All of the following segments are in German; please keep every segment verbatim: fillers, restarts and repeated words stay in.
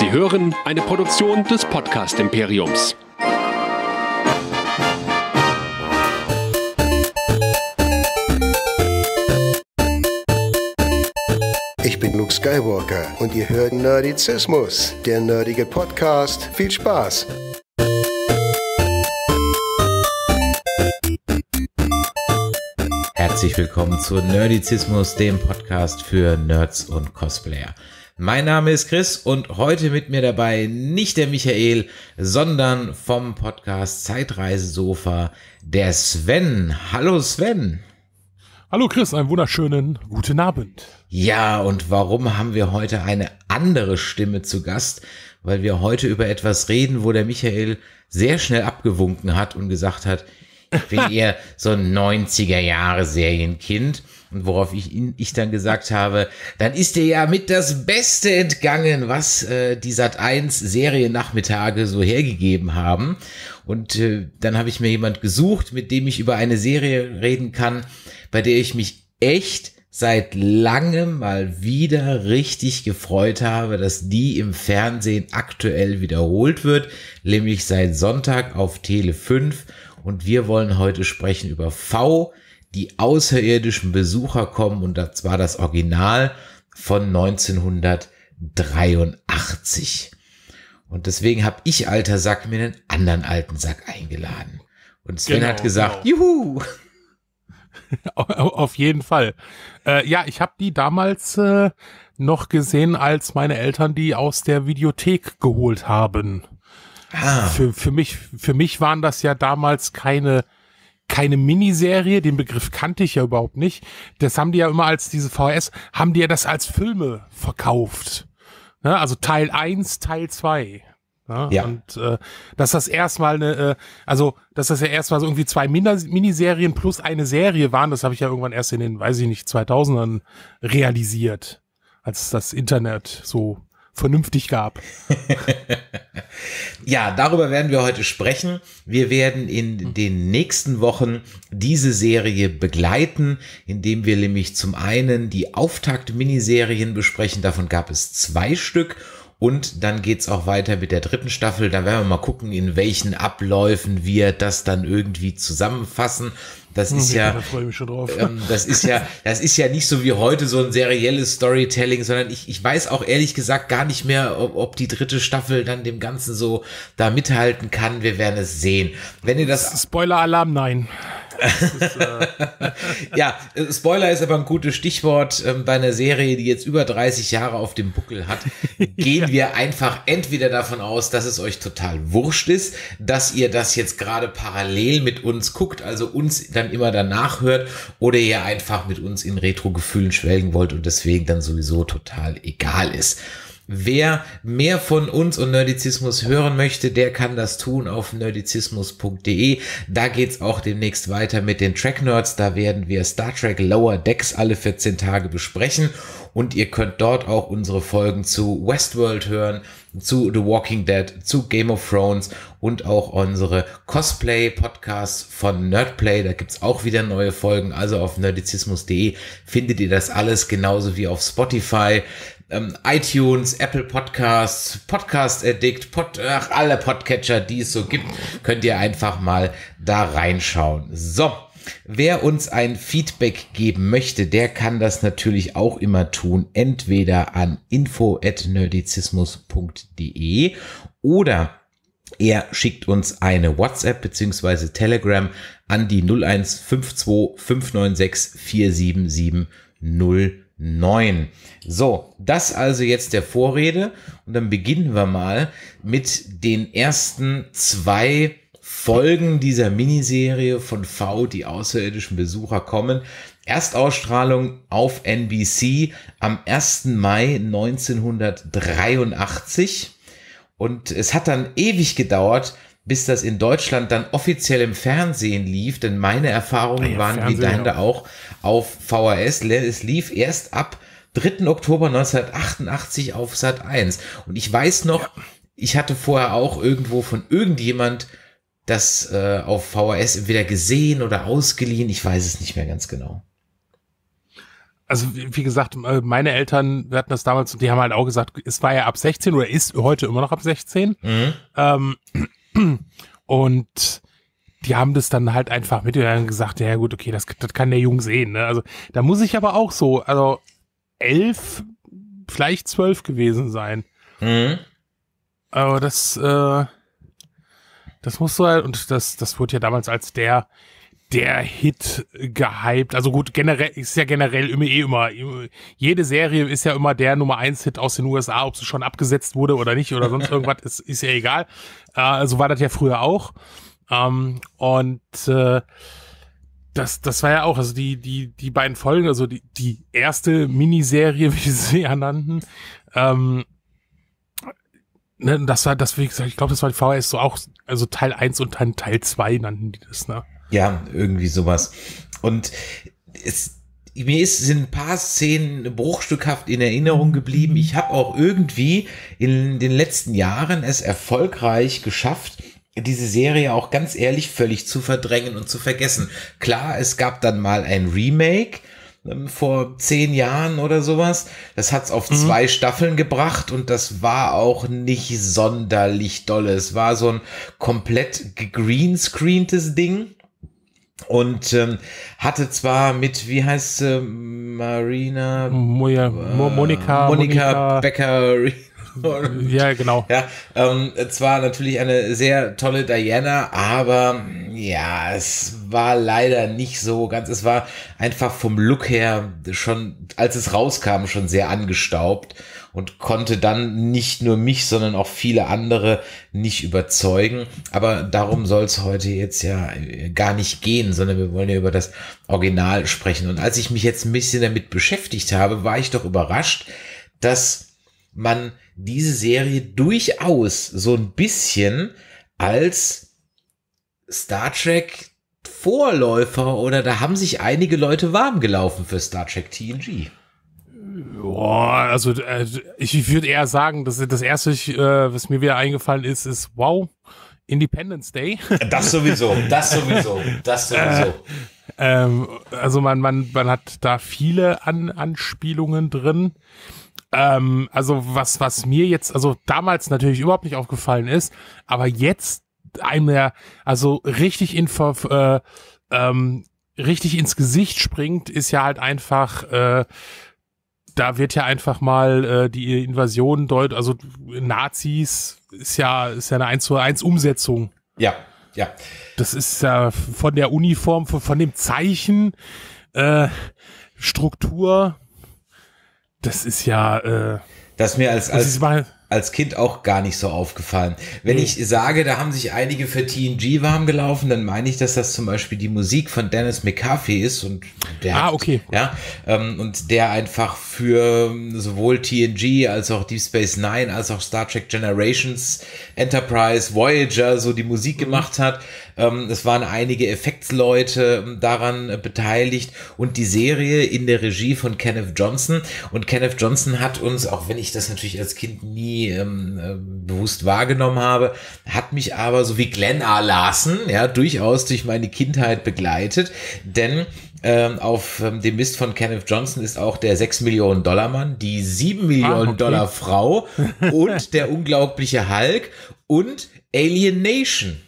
Sie hören eine Produktion des Podcast-Imperiums. Ich bin Luke Skywalker und ihr hört Nerdizismus, der nerdige Podcast. Viel Spaß! Herzlich willkommen zu Nerdizismus, dem Podcast für Nerds und Cosplayer. Mein Name ist Chris und heute mit mir dabei nicht der Michael, sondern vom Podcast Zeitreisesofa der Sven. Hallo Sven. Hallo Chris, einen wunderschönen guten Abend. Ja, und warum haben wir heute eine andere Stimme zu Gast? Weil wir heute über etwas reden, wo der Michael sehr schnell abgewunken hat und gesagt hat, ich bin eher so ein neunziger-Jahre-Serienkind. Und worauf ich, ihn, ich dann gesagt habe, dann ist dir ja mit das Beste entgangen, was äh, die Sat eins Seriennachmittage so hergegeben haben. Und äh, dann habe ich mir jemand gesucht, mit dem ich über eine Serie reden kann, bei der ich mich echt seit langem mal wieder richtig gefreut habe, dass die im Fernsehen aktuell wiederholt wird, nämlich seit Sonntag auf Tele fünf. Und wir wollen heute sprechen über V, die außerirdischen Besucher kommen, und das war das Original von neunzehnhundertdreiundachtzig. Und deswegen habe ich, alter Sack, mir einen anderen alten Sack eingeladen. Und Sven genau, hat gesagt, genau. Juhu! Auf jeden Fall. Äh, ja, ich habe die damals äh, noch gesehen, als meine Eltern die aus der Videothek geholt haben. Ah. Für, für mich, für mich waren das ja damals keine, keine Miniserie. Den Begriff kannte ich ja überhaupt nicht. Das haben die ja immer als diese V H S, haben die ja das als Filme verkauft. Ne? Also Teil eins, Teil zwei. Ne? Ja. Und äh, dass das erstmal eine, äh, also dass das ja erstmal so irgendwie zwei Min- Miniserien plus eine Serie waren, das habe ich ja irgendwann erst in den, weiß ich nicht, zweitausendern realisiert, als das Internet so vernünftig gab. Ja, darüber werden wir heute sprechen. Wir werden in den nächsten Wochen diese Serie begleiten, indem wir nämlich zum einen die Auftakt-Miniserien besprechen. Davon gab es zwei Stück. Und dann geht's auch weiter mit der dritten Staffel. Da werden wir mal gucken, in welchen Abläufen wir das dann irgendwie zusammenfassen. Das ist ja, ja da freue ich mich schon drauf. Ähm, das ist ja, das ist ja nicht so wie heute so ein serielles Storytelling, sondern ich, ich weiß auch ehrlich gesagt gar nicht mehr, ob, ob die dritte Staffel dann dem Ganzen so da mithalten kann. Wir werden es sehen. Wenn ihr das Spoiler-Alarm, nein. Ist, äh ja, Spoiler ist aber ein gutes Stichwort. Ähm, bei einer Serie, die jetzt über dreißig Jahre auf dem Buckel hat, gehen ja. wir einfach entweder davon aus, dass es euch total wurscht ist, dass ihr das jetzt gerade parallel mit uns guckt, also uns dann immer danach hört, oder ihr einfach mit uns in Retro-Gefühlen schwelgen wollt und deswegen dann sowieso total egal ist. Wer mehr von uns und Nerdizismus hören möchte, der kann das tun auf nerdizismus punkt de. Da geht's auch demnächst weiter mit den Track Nerds. Da werden wir Star Trek Lower Decks alle vierzehn Tage besprechen. Und ihr könnt dort auch unsere Folgen zu Westworld hören, zu The Walking Dead, zu Game of Thrones und auch unsere Cosplay-Podcasts von Nerdplay. Da gibt's auch wieder neue Folgen. Also auf nerdizismus punkt de findet ihr das alles, genauso wie auf Spotify, ähm, iTunes, Apple Podcasts, Podcast Addict, Pod, ach, alle Podcatcher, die es so gibt, könnt ihr einfach mal da reinschauen. So. Wer uns ein Feedback geben möchte, der kann das natürlich auch immer tun, entweder an info at nerdizismus punkt de oder er schickt uns eine WhatsApp bzw. Telegram an die null eins fünf zwei fünf neun sechs vier sieben sieben null neun. So, das also jetzt der Vorrede, und dann beginnen wir mal mit den ersten zwei Folgen dieser Miniserie von V, die außerirdischen Besucher kommen. Erstausstrahlung auf N B C am ersten Mai neunzehnhundertdreiundachtzig. Und es hat dann ewig gedauert, bis das in Deutschland dann offiziell im Fernsehen lief, denn meine Erfahrungen ja, waren Fernsehen wie deine ja. auch auf V H S. Es lief erst ab dritten Oktober neunzehnhundertachtundachtzig auf Sat eins. Und ich weiß noch, ja. ich hatte vorher auch irgendwo von irgendjemand das äh, auf V H S entweder gesehen oder ausgeliehen. Ich weiß es nicht mehr ganz genau. also wie gesagt, meine Eltern, wir hatten das damals, die haben halt auch gesagt, es war ja ab sechzehn oder ist heute immer noch ab sechzehn. Mhm. Ähm, und die haben das dann halt einfach mit gesagt, ja gut, okay, das, das kann der Junge sehen. Ne? Also da muss ich aber auch so, also elf, vielleicht zwölf gewesen sein. Mhm. Aber das, äh, das muss so halt, und das, das wurde ja damals als der, der Hit gehypt. Also gut, generell, ist ja generell immer eh immer, jede Serie ist ja immer der Nummer eins Hit aus den U S A, ob sie schon abgesetzt wurde oder nicht oder sonst irgendwas, ist, ist ja egal. Äh, also war das ja früher auch. Ähm, und äh, das, das war ja auch, also die, die, die beiden Folgen, also die, die erste Miniserie, wie sie ja nannten, ähm, ne, das war, das, wie gesagt, ich glaube, das war die V H S so auch, also Teil eins und dann Teil zwei nannten die das, ne? Ja, irgendwie sowas. Und es, mir ist, sind ein paar Szenen bruchstückhaft in Erinnerung geblieben. Ich habe auch irgendwie in den letzten Jahren es erfolgreich geschafft, diese Serie auch ganz ehrlich völlig zu verdrängen und zu vergessen. Klar, es gab dann mal ein Remake ähm, vor zehn Jahren oder sowas. Das hat's auf mhm. zwei Staffeln gebracht und das war auch nicht sonderlich dolle. Es war so ein komplett gegreenscreentes Ding. Und ähm, hatte zwar mit, wie heißt sie, Marina? Moja, Mo Monika, Monika, Monika Becker. Ja, genau. Ja, ähm, zwar natürlich eine sehr tolle Diana, aber ja, es war leider nicht so ganz, es war einfach vom Look her schon, als es rauskam, schon sehr angestaubt und konnte dann nicht nur mich, sondern auch viele andere nicht überzeugen. Aber darum soll es heute jetzt ja gar nicht gehen, sondern wir wollen ja über das Original sprechen. Und als ich mich jetzt ein bisschen damit beschäftigt habe, war ich doch überrascht, dass man diese Serie durchaus so ein bisschen als Star Trek Vorläufer oder da haben sich einige Leute warm gelaufen für Star Trek T N G. Boah, also äh, ich würde eher sagen, dass das erste, äh, was mir wieder eingefallen ist, ist wow, Independence Day. Das sowieso, das sowieso, das sowieso. Äh, ähm, also man, man, man hat da viele An Anspielungen drin. Ähm, also was, was mir jetzt, also damals natürlich überhaupt nicht aufgefallen ist, aber jetzt einem der, also richtig in, äh, ähm, richtig ins Gesicht springt, ist ja halt einfach, äh, da wird ja einfach mal äh, die Invasion deut, also Nazis ist ja, ist ja eine eins zu eins Umsetzung. Ja, ja. Das ist ja von der Uniform, von, von dem Zeichen, äh, Struktur. Das ist ja, äh, das ist mir als, als, als Kind auch gar nicht so aufgefallen. Wenn nee. ich sage, da haben sich einige für T N G warm gelaufen, dann meine ich, dass das zum Beispiel die Musik von Dennis McCarthy ist und der, ah, okay. ja, ähm, und der einfach für sowohl T N G als auch Deep Space Nine als auch Star Trek Generations, Enterprise, Voyager so die Musik gemacht hat. Ähm, es waren einige Effektsleute daran äh, beteiligt und die Serie in der Regie von Kenneth Johnson. Und Kenneth Johnson hat uns, auch wenn ich das natürlich als Kind nie ähm, äh, bewusst wahrgenommen habe, hat mich aber so wie Glenn A. Larson ja durchaus durch meine Kindheit begleitet, denn ähm, auf ähm, dem Mist von Kenneth Johnson ist auch der sechs Millionen Dollar Mann, die sieben Millionen ah, okay. Dollar Frau und der unglaubliche Hulk und Alien Nation.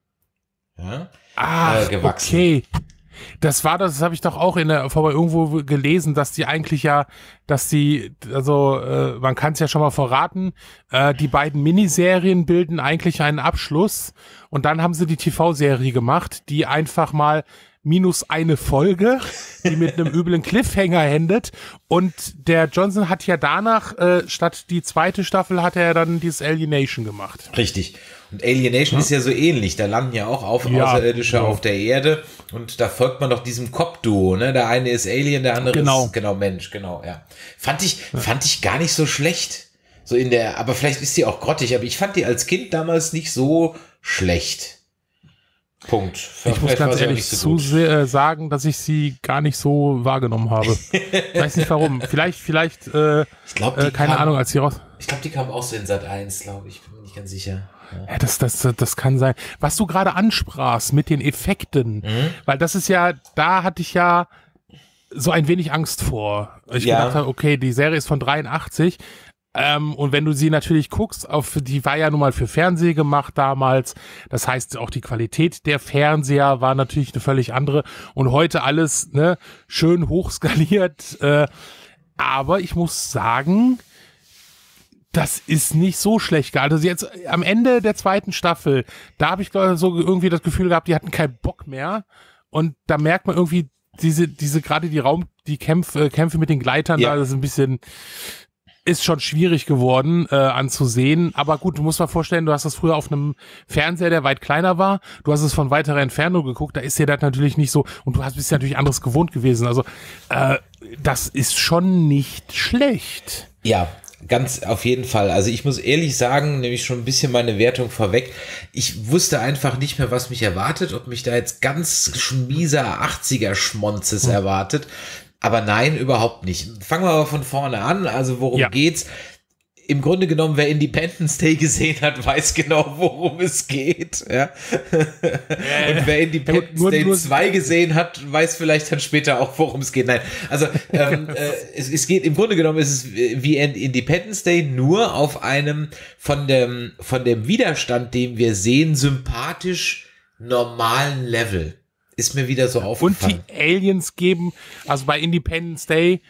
Ja, ah, äh, gewachsen. Okay. Das war das, das habe ich doch auch in der vorbei irgendwo gelesen, dass die eigentlich ja, dass die, also äh, man kann es ja schon mal verraten, äh, die beiden Miniserien bilden eigentlich einen Abschluss und dann haben sie die T V-Serie gemacht, die einfach mal minus eine Folge, die mit einem üblen Cliffhanger endet und der Johnson hat ja danach, äh, statt die zweite Staffel, hat er dann dieses Alienation gemacht. Richtig. Und Alienation ja. ist ja so ähnlich, da landen ja auch auf, ja, Außerirdische ja. auf der Erde und da folgt man doch diesem Cop-Duo, ne? Der eine ist Alien, der andere genau. ist genau Mensch, genau, ja. Fand ich, ja. fand ich gar nicht so schlecht. So in der, aber vielleicht ist die auch grottig, aber ich fand die als Kind damals nicht so schlecht. Punkt. Ich vielleicht muss ganz ehrlich so zu sehr, äh, sagen, dass ich sie gar nicht so wahrgenommen habe. Ich weiß nicht warum. Vielleicht, vielleicht, äh, ich glaub, äh, keine kam, Ahnung, als sie raus. Ich glaube, die kam auch so in Sat eins, glaube ich. Bin mir nicht ganz sicher. Ja, das, das, das kann sein. Was du gerade ansprachst mit den Effekten, mhm. weil das ist ja, da hatte ich ja so ein wenig Angst vor. Ich Ja. gedacht habe, okay, die Serie ist von dreiundachtzig. Ähm, und wenn du sie natürlich guckst, auf, die war ja nun mal für Fernsehen gemacht damals. Das heißt, auch die Qualität der Fernseher war natürlich eine völlig andere. Und heute alles ne, schön hochskaliert. Äh, aber ich muss sagen, das ist nicht so schlecht gealtert. Also jetzt am Ende der zweiten Staffel, da habe ich glaube so irgendwie das Gefühl gehabt, die hatten keinen Bock mehr. Und da merkt man irgendwie diese, diese gerade die Raum, die Kämpfe, Kämpfe mit den Gleitern, Ja. da das ist ein bisschen, ist schon schwierig geworden äh, anzusehen. Aber gut, du musst mal vorstellen, du hast das früher auf einem Fernseher, der weit kleiner war. Du hast es von weiterer Entfernung geguckt. Da ist dir das natürlich nicht so. Und du hast bist ja natürlich anderes gewohnt gewesen. Also äh, das ist schon nicht schlecht. Ja, ganz auf jeden Fall. Also ich muss ehrlich sagen, nämlich schon ein bisschen meine Wertung vorweg. Ich wusste einfach nicht mehr, was mich erwartet, ob mich da jetzt ganz schmieser achtziger-Schmonzes Hm. erwartet. Aber nein, überhaupt nicht. Fangen wir aber von vorne an. Also worum Ja. geht's? Im Grunde genommen, wer Independence Day gesehen hat, weiß genau, worum es geht. Ja. Und wer Independence nur- Day nur- zwei gesehen hat, weiß vielleicht dann später auch, worum es geht. Nein, also ähm, äh, es, es geht, im Grunde genommen ist es wie Independence Day, nur auf einem von dem, von dem Widerstand, den wir sehen, sympathisch normalen Level. Ist mir wieder so Und aufgefallen. die Aliens geben, also bei Independence Day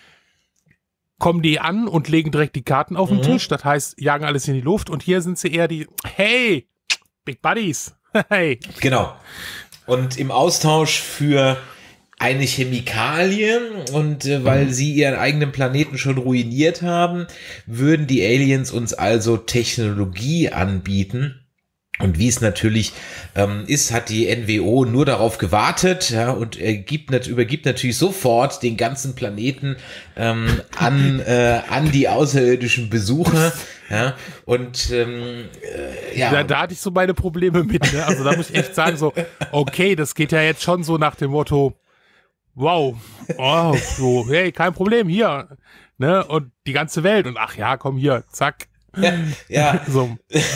kommen die an und legen direkt die Karten auf den Mhm. Tisch. Das heißt, jagen alles in die Luft. Und hier sind sie eher die, hey, Big Buddies. Hey. Genau. Und im Austausch für eine Chemikalie und äh, weil sie ihren eigenen Planeten schon ruiniert haben, würden die Aliens uns also Technologie anbieten. Und wie es natürlich ähm, ist, hat die N W O nur darauf gewartet, ja, und er gibt, nat- übergibt natürlich sofort den ganzen Planeten ähm, an, äh, an die außerirdischen Besucher. Ja, und ähm, äh, ja. Da, da hatte ich so meine Probleme mit. Ne? Also da muss ich echt sagen, so, okay, das geht ja jetzt schon so nach dem Motto, wow, oh, so, hey, kein Problem, hier. Ne? Und die ganze Welt. Und ach ja, komm hier, zack. Ja, ja. So.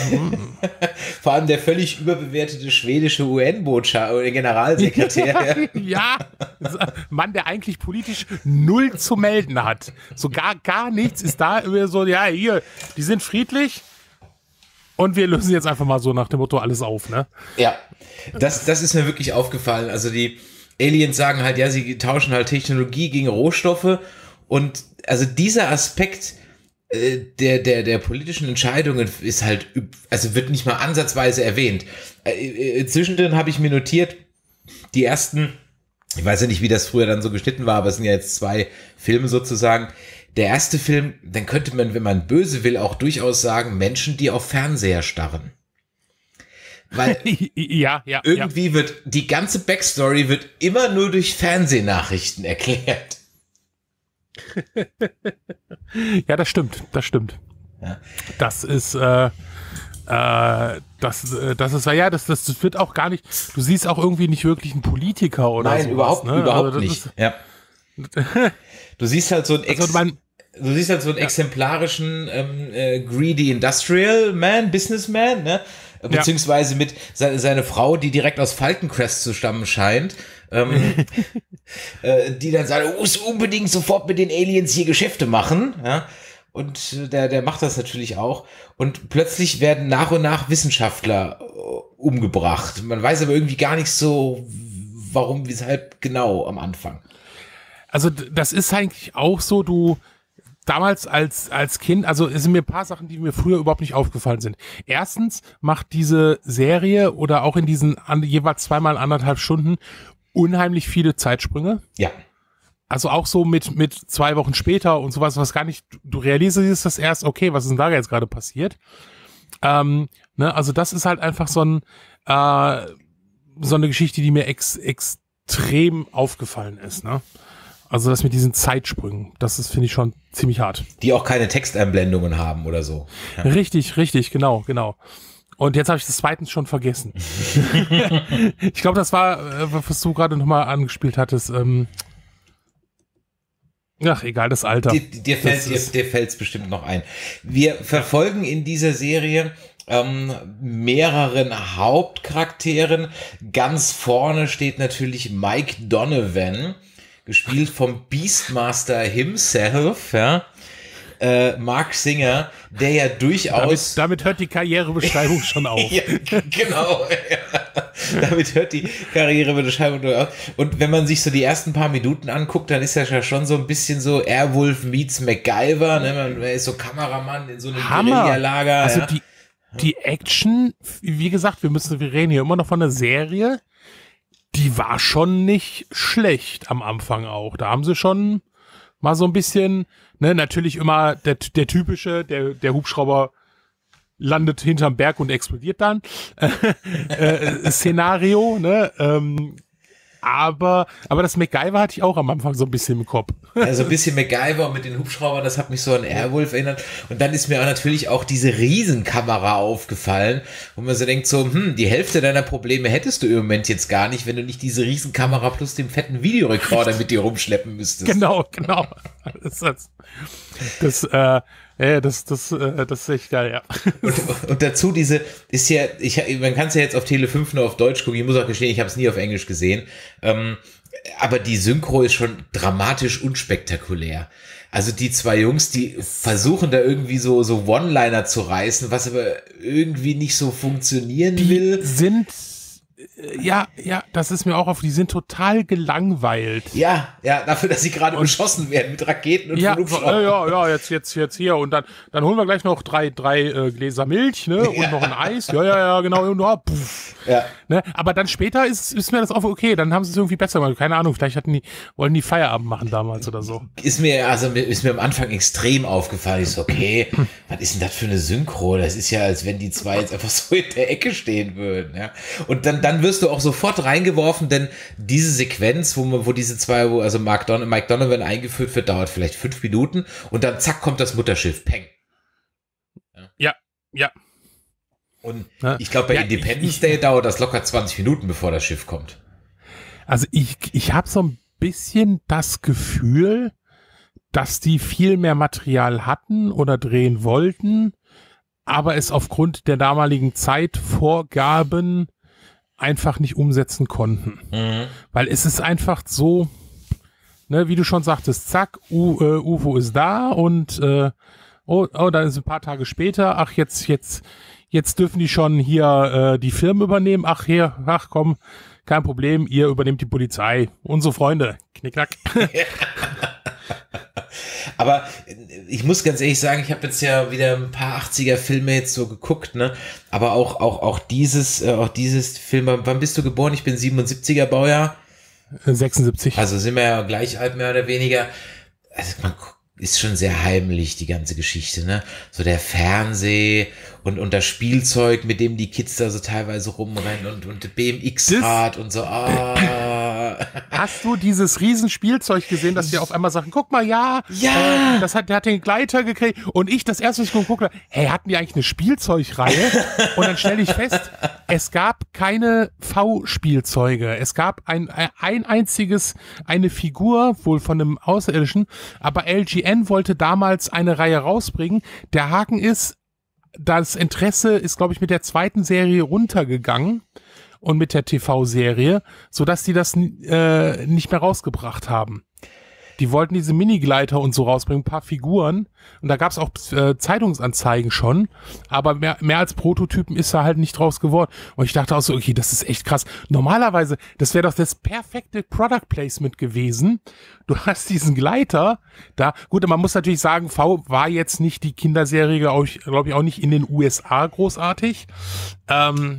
Vor allem der völlig überbewertete schwedische U N-Botschafter oder Generalsekretär. Ja, Mann, der eigentlich politisch null zu melden hat. So gar, gar nichts ist da immer so, ja, hier, die sind friedlich und wir lösen jetzt einfach mal so nach dem Motto alles auf, ne? Ja, das, das ist mir wirklich aufgefallen. Also die Aliens sagen halt, ja, sie tauschen halt Technologie gegen Rohstoffe und also dieser Aspekt äh, der, der, der politischen Entscheidungen ist halt, also wird nicht mal ansatzweise erwähnt. Äh, äh, zwischendrin habe ich mir notiert, die ersten, ich weiß ja nicht, wie das früher dann so geschnitten war, aber es sind ja jetzt zwei Filme sozusagen. Der erste Film, dann könnte man, wenn man böse will, auch durchaus sagen, Menschen, die auf Fernseher starren. Weil Ja, ja, irgendwie wird die ganze Backstory wird immer nur durch Fernsehnachrichten erklärt. ja, das stimmt, das stimmt. Ja. Das ist, äh, äh, das, äh, das ist, ja, das, das wird auch gar nicht, du siehst auch irgendwie nicht wirklich einen Politiker oder so. Nein, überhaupt, ne? überhaupt Also das nicht. ist- Ja. Du siehst halt so einen, Ex Also man, du siehst halt so einen exemplarischen ähm, äh, greedy Industrial Man, Businessman, ne? Beziehungsweise mit se seine Frau, die direkt aus Falkencrest zu stammen scheint, ähm, äh, die dann sagt, du musst unbedingt sofort mit den Aliens hier Geschäfte machen, ja. Und äh, der, der macht das natürlich auch. Und plötzlich werden nach und nach Wissenschaftler äh, umgebracht. Man weiß aber irgendwie gar nicht so, warum, weshalb genau am Anfang. Also d- das ist eigentlich auch so, du damals als als Kind, also es sind mir ein paar Sachen, die mir früher überhaupt nicht aufgefallen sind. Erstens macht diese Serie oder auch in diesen an, jeweils zweimal anderthalb Stunden unheimlich viele Zeitsprünge. Ja. Also auch so mit mit zwei Wochen später und sowas, was gar nicht, du realisierst das erst, okay, was ist denn da jetzt gerade passiert? Ähm, ne, also das ist halt einfach so ein äh, so eine Geschichte, die mir ex, extrem aufgefallen ist, ne? Also das mit diesen Zeitsprüngen, das ist, finde ich, schon ziemlich hart. Die auch keine Texteinblendungen haben oder so. Ja. Richtig, richtig, genau, genau. Und jetzt habe ich das zweitens schon vergessen. Ich glaube, das war, äh, was du gerade nochmal angespielt hattest. Ähm Ach, egal, das Alter. Dir, dir fällt dir, dir fällt's bestimmt noch ein. Wir verfolgen in dieser Serie ähm, mehreren Hauptcharakteren. Ganz vorne steht natürlich Mike Donovan, gespielt vom Beastmaster himself, ja. Äh, Mark Singer, der ja durchaus... Damit, damit hört die Karrierebeschreibung schon auf. Ja, genau. Ja. Damit hört die Karrierebeschreibung auf. Und wenn man sich so die ersten paar Minuten anguckt, dann ist er ja schon so ein bisschen so Airwolf meets MacGyver. Ne? Man ist so Kameramann in so einem Guerilla-Lager. Also ja. die, die Action, wie gesagt, wir müssen, wir reden hier immer noch von einer Serie, die war schon nicht schlecht am Anfang auch. Da haben sie schon mal so ein bisschen... Ne, natürlich immer der, der typische, der, der Hubschrauber landet hinterm Berg und explodiert dann. äh, Szenario, ne? Ähm, aber, aber das MacGyver hatte ich auch am Anfang so ein bisschen im Kopf. Also ein bisschen MacGyver mit den Hubschraubern, das hat mich so an Airwolf erinnert. Und dann ist mir auch natürlich auch diese Riesenkamera aufgefallen, wo man so denkt, so, hm, die Hälfte deiner Probleme hättest du im Moment jetzt gar nicht, wenn du nicht diese Riesenkamera plus den fetten Videorekorder mit dir rumschleppen müsstest. Genau, genau. Das, das, das äh, ja, das, das, äh, das ist echt geil, ja. Und, und dazu diese, ist ja, ich, man kann es ja jetzt auf Tele fünf nur auf Deutsch gucken, ich muss auch gestehen, ich habe es nie auf Englisch gesehen, ähm, aber die Synchro ist schon dramatisch unspektakulär. Also die zwei Jungs, die versuchen da irgendwie so, so One-Liner zu reißen, was aber irgendwie nicht so funktionieren die will. Sind Ja, ja, das ist mir auch auf, die sind total gelangweilt. Ja, ja, dafür, dass sie gerade beschossen werden mit Raketen und ja, ja, ja, ja, jetzt, jetzt, jetzt hier und dann, dann holen wir gleich noch drei, drei äh, Gläser Milch, ne, und ja. noch ein Eis, ja, ja, ja, genau, und ja, puff, ja. Ne, aber dann später ist, ist mir das auch okay, dann haben sie es irgendwie besser gemacht, keine Ahnung, vielleicht hatten die, wollten die Feierabend machen damals oder so. Ist mir, also, ist mir am Anfang extrem aufgefallen, ich so, okay, was ist denn das für eine Synchro? Das ist ja, als wenn die zwei jetzt einfach so in der Ecke stehen würden, ja. Und dann, dann wirst du auch sofort reingeworfen, denn diese Sequenz, wo man, wo diese zwei, wo also Mark Don- Mike Donovan eingeführt wird, dauert vielleicht fünf Minuten und dann zack kommt das Mutterschiff, peng. Ja, ja. ja. Und ja. ich glaube, bei ja, Independence ich, Day ich, dauert das locker zwanzig Minuten, bevor das Schiff kommt. Also ich, ich habe so ein bisschen das Gefühl, dass die viel mehr Material hatten oder drehen wollten, aber es aufgrund der damaligen Zeitvorgaben einfach nicht umsetzen konnten. Mhm. Weil es ist einfach so, ne, wie du schon sagtest, zack, U, äh, U F O ist da und äh, oh, oh, dann ist ein paar Tage später, ach, jetzt, jetzt, jetzt dürfen die schon hier äh, die Firmen übernehmen, ach, hier, ach komm, kein Problem, ihr übernehmt die Polizei, unsere Freunde, knickknack. Aber ich muss ganz ehrlich sagen, ich habe jetzt ja wieder ein paar achtziger-Filme jetzt so geguckt, ne? Aber auch auch auch dieses äh, auch dieses Film. Wann bist du geboren? Ich bin siebenundsiebziger Baujahr. sechsundsiebzig. Also sind wir ja gleich alt, mehr oder weniger. Also man ist schon sehr heimlich, die ganze Geschichte, ne? So der Fernseh und, und das Spielzeug, mit dem die Kids da so teilweise rumrennen und, und B M X-Rad und so. Ah. Hast du dieses Riesenspielzeug gesehen, dass die auf einmal sagen, guck mal, ja, ja. Äh, das hat, der hat den Gleiter gekriegt und ich das erste, was ich geguckt habe, hey, hatten die eigentlich eine Spielzeugreihe? Und dann stelle ich fest, es gab keine V-Spielzeuge. Es gab ein, ein einziges, eine Figur, wohl von einem Außerirdischen, aber L G N wollte damals eine Reihe rausbringen. Der Haken ist, das Interesse ist, glaube ich, mit der zweiten Serie runtergegangen und mit der T V-Serie, sodass die das äh, nicht mehr rausgebracht haben. Die wollten diese Minigleiter und so rausbringen, ein paar Figuren. Und da gab es auch äh, Zeitungsanzeigen schon. Aber mehr, mehr als Prototypen ist da halt nicht draus geworden. Und ich dachte auch so, okay, das ist echt krass. Normalerweise, das wäre doch das perfekte Product Placement gewesen. Du hast diesen Gleiter da. Gut, man muss natürlich sagen, V war jetzt nicht die Kinderserie, glaube ich, glaub ich, auch nicht in den U S A großartig. Ähm,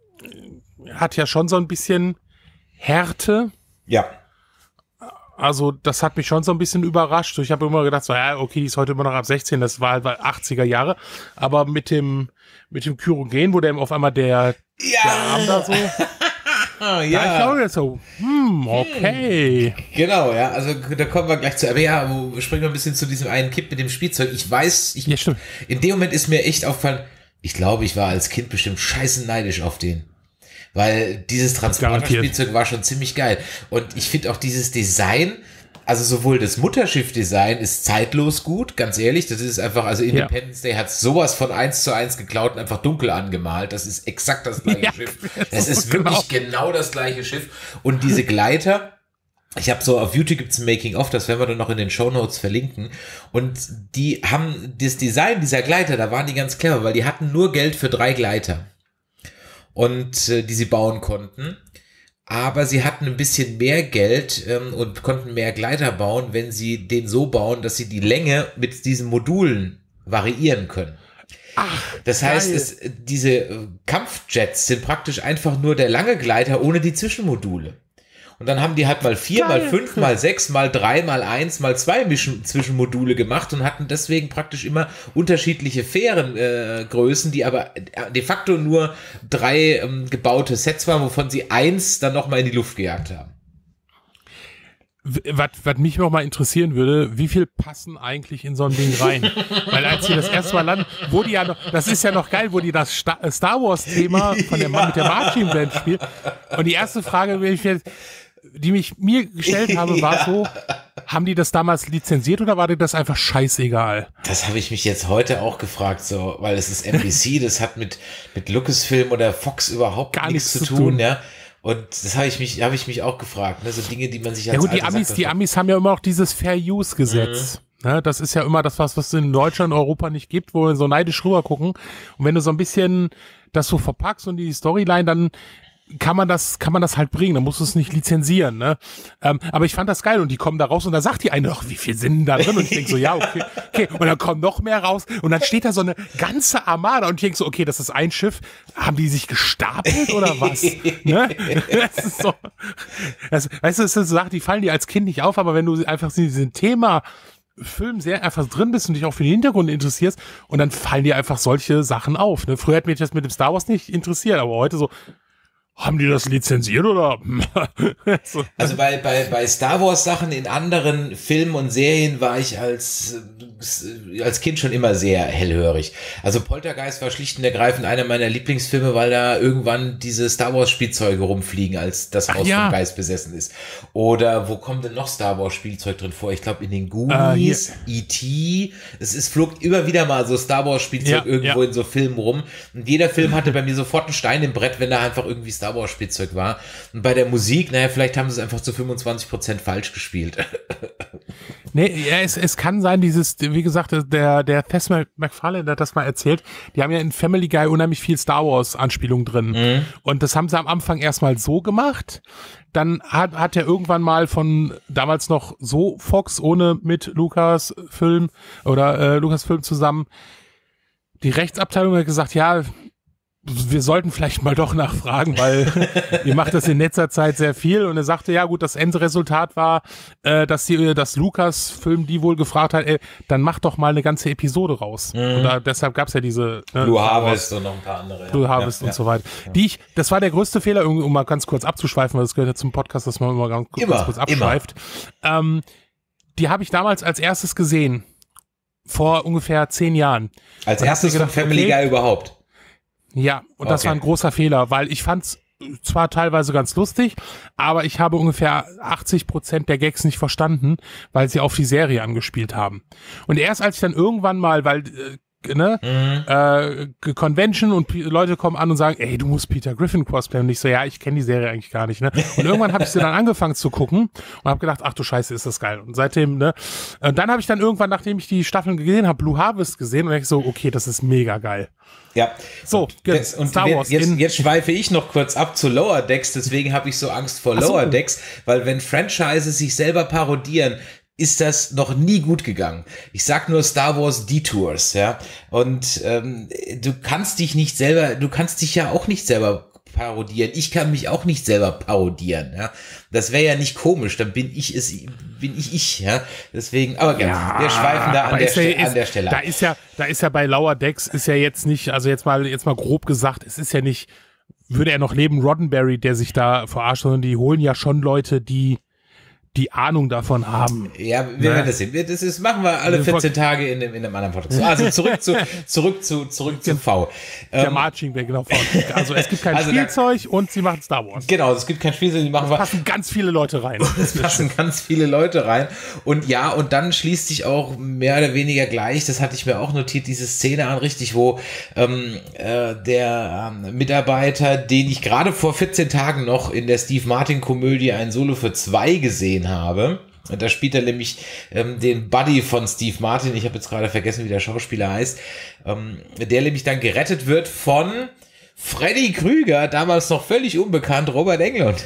hat ja schon so ein bisschen Härte. Ja. Also das hat mich schon so ein bisschen überrascht. Ich habe immer gedacht, so, ja, okay, die ist heute immer noch ab sechzehn, das war halt achtziger Jahre. Aber mit dem mit dem Kyrogen, wo der auf einmal der, ja. der Arm da so... Ah, ja. Da ich glaube jetzt so, hm, okay. Genau, ja, also da kommen wir gleich zu. Aber ja, wo, springen wir ein bisschen zu diesem einen Kipp mit dem Spielzeug. Ich weiß, ich, ja, stimmt. In dem Moment ist mir echt aufgefallen, ich glaube, ich war als Kind bestimmt scheiße neidisch auf den. Weil dieses Transporterspielzeug war schon ziemlich geil. Und ich finde auch dieses Design, also sowohl das Mutterschiff-Design ist zeitlos gut, ganz ehrlich, das ist einfach, also Independence ja. Day hat sowas von eins zu eins geklaut und einfach dunkel angemalt. Das ist exakt das gleiche ja, Schiff. Das ist, ist wirklich genau. genau das gleiche Schiff. Und diese Gleiter, Ich habe so, auf YouTube gibt's ein Making-of, das werden wir dann noch in den Shownotes verlinken. Und die haben das Design dieser Gleiter, da waren die ganz clever, weil die hatten nur Geld für drei Gleiter. Und äh, die sie bauen konnten. Aber sie hatten ein bisschen mehr Geld ähm, und konnten mehr Gleiter bauen, wenn sie den so bauen, dass sie die Länge mit diesen Modulen variieren können. Ach, das heißt, es, diese äh, Kampfjets sind praktisch einfach nur der lange Gleiter ohne die Zwischenmodule. Und dann haben die halt mal vier, Geil. mal fünf, mal sechs, mal drei, mal eins, mal zwei Mischen Zwischenmodule gemacht und hatten deswegen praktisch immer unterschiedliche Fährengrößen, äh, die aber de facto nur drei ähm, gebaute Sets waren, wovon sie eins dann nochmal in die Luft gejagt haben. Was, was mich noch mal interessieren würde, wie viel passen eigentlich in so ein Ding rein? Weil als die das erste Mal landen, wo die ja noch, das ist ja noch geil, wo die das Star, Star Wars Thema von der Mann mit der Marching Band spielt. Und die erste Frage, die ich, die mich mir gestellt habe, war ja. so, haben die das damals lizenziert oder war dir das einfach scheißegal? Das habe ich mich jetzt heute auch gefragt, so, weil es ist N B C, das hat mit, mit Lucasfilm oder Fox überhaupt Gar nichts, nichts zu tun, tun, ja. Und das habe ich mich, habe ich mich auch gefragt, ne? So Dinge, die man sich als Ja gut, die Amis, sagt, die Amis haben ja immer auch dieses Fair-Use-Gesetz. Mhm. Ne? Das ist ja immer das, was, was es in Deutschland und Europa nicht gibt, wo wir so neidisch rüber gucken. Und wenn du so ein bisschen das so verpackst und die Storyline, dann kann man das, kann man das halt bringen, dann musst du es nicht lizenzieren, ne? Ähm, aber ich fand das geil und die kommen da raus und da sagt die eine noch, wie viel sind denn da drin? Und ich denke so, ja, okay, okay. Und dann kommen noch mehr raus und dann steht da so eine ganze Armada und ich denke so, okay, das ist ein Schiff. Haben die sich gestapelt oder was? Ne? Das ist so, das, weißt du, das ist so Sachen, die fallen dir als Kind nicht auf, aber wenn du einfach in diesem Thema Film sehr einfach drin bist und dich auch für den Hintergrund interessierst und dann fallen dir einfach solche Sachen auf, ne? Früher hat mich das mit dem Star Wars nicht interessiert, aber heute so, haben die das lizenziert oder? so. Also bei, bei, bei Star Wars Sachen in anderen Filmen und Serien war ich als, als Kind schon immer sehr hellhörig. Also Poltergeist war schlicht und ergreifend einer meiner Lieblingsfilme, weil da irgendwann diese Star Wars Spielzeuge rumfliegen, als das Haus ja. vom Geist besessen ist. Oder wo kommt denn noch Star Wars Spielzeug drin vor? Ich glaube in den Goonies, uh, E T Es ist, flog immer wieder mal so Star Wars Spielzeug ja, irgendwo ja. in so Filmen rum. Und jeder Film hatte bei mir sofort einen Stein im Brett, wenn da einfach irgendwie Star Wars Spielzeug war. Und bei der Musik, naja, vielleicht haben sie es einfach zu fünfundzwanzig Prozent falsch gespielt. Nee, ja, es, es kann sein, dieses, wie gesagt, der, der Seth MacFarlane hat das mal erzählt, die haben ja in Family Guy unheimlich viel Star Wars Anspielungen drin. Mhm. Und das haben sie am Anfang erstmal so gemacht. Dann hat, hat er irgendwann mal von damals noch so Fox ohne mit Lucasfilm oder äh, Lucasfilm zusammen die Rechtsabteilung hat gesagt, ja, wir sollten vielleicht mal doch nachfragen, weil ihr macht das in letzter Zeit sehr viel. Und er sagte, ja gut, das Endresultat war, äh, dass die, das Lucasfilm die wohl gefragt hat, ey, dann mach doch mal eine ganze Episode raus. Mhm. Und da, deshalb gab's ja diese ne, Blue Harvest und noch ein paar andere. Blue ja. Harvest ja, und ja. so weiter. Ja. Die ich, das war der größte Fehler, um mal ganz kurz abzuschweifen, weil das gehört ja zum Podcast, dass man immer ganz, immer, ganz kurz abschweift. Ähm, die habe ich damals als erstes gesehen. Vor ungefähr zehn Jahren. Als erstes gedacht, von Family okay, Guy überhaupt? Ja, und das okay. war ein großer Fehler, weil ich fand's zwar teilweise ganz lustig, aber ich habe ungefähr achtzig Prozent der Gags nicht verstanden, weil sie auf die Serie angespielt haben. Und erst als ich dann irgendwann mal, weil äh, ne, mhm. äh, Convention und P- Leute kommen an und sagen, ey, du musst Peter Griffin cosplayen. Und ich so, ja, ich kenne die Serie eigentlich gar nicht, ne? Und irgendwann habe ich sie dann angefangen zu gucken und habe gedacht, ach du Scheiße, ist das geil. Und seitdem, ne, und dann habe ich dann irgendwann, nachdem ich die Staffeln gesehen habe, Blue Harvest gesehen und ich so, okay, das ist mega geil. Ja, so, jetzt, und Star Wars jetzt, jetzt schweife ich noch kurz ab zu Lower Decks, deswegen habe ich so Angst vor Lower so. Decks, weil wenn Franchises sich selber parodieren, ist das noch nie gut gegangen. Ich sag nur Star Wars Detours, ja, und ähm, du kannst dich nicht selber, du kannst dich ja auch nicht selber parodieren. Ich kann mich auch nicht selber parodieren, ja. Das wäre ja nicht komisch, dann bin ich es, bin ich ich, ja. Deswegen, aber gerne, ja, wir schweifen da an der, Ste- ist, an der Stelle da ist ja, da ist ja bei Lower Decks ist ja jetzt nicht, also jetzt mal, jetzt mal grob gesagt, es ist ja nicht, würde er noch leben, Roddenberry, der sich da verarscht, sondern die holen ja schon Leute, die die Ahnung davon haben. Ja, wir ne? werden das sehen. Das ist, machen wir alle vierzehn Tage in, in einem anderen Podcast. Also zurück zu, zurück zu, zurück zu V. Der ähm, Marching Band, genau. Also es gibt kein also Spielzeug da, und sie machen Star Wars. Genau, es gibt kein Spielzeug, die machen es passen ganz viele Leute rein. Es passen ganz viele Leute rein. Und ja, und dann schließt sich auch mehr oder weniger gleich, das hatte ich mir auch notiert, diese Szene an, richtig, wo ähm, äh, der ähm, Mitarbeiter, den ich gerade vor vierzehn Tagen noch in der Steve Martin Komödie Ein Solo für zwei gesehen gesehen habe. Da spielt er nämlich ähm, den Buddy von Steve Martin, ich habe jetzt gerade vergessen, wie der Schauspieler heißt, ähm, der nämlich dann gerettet wird von Freddy Krüger, damals noch völlig unbekannt, Robert Englund.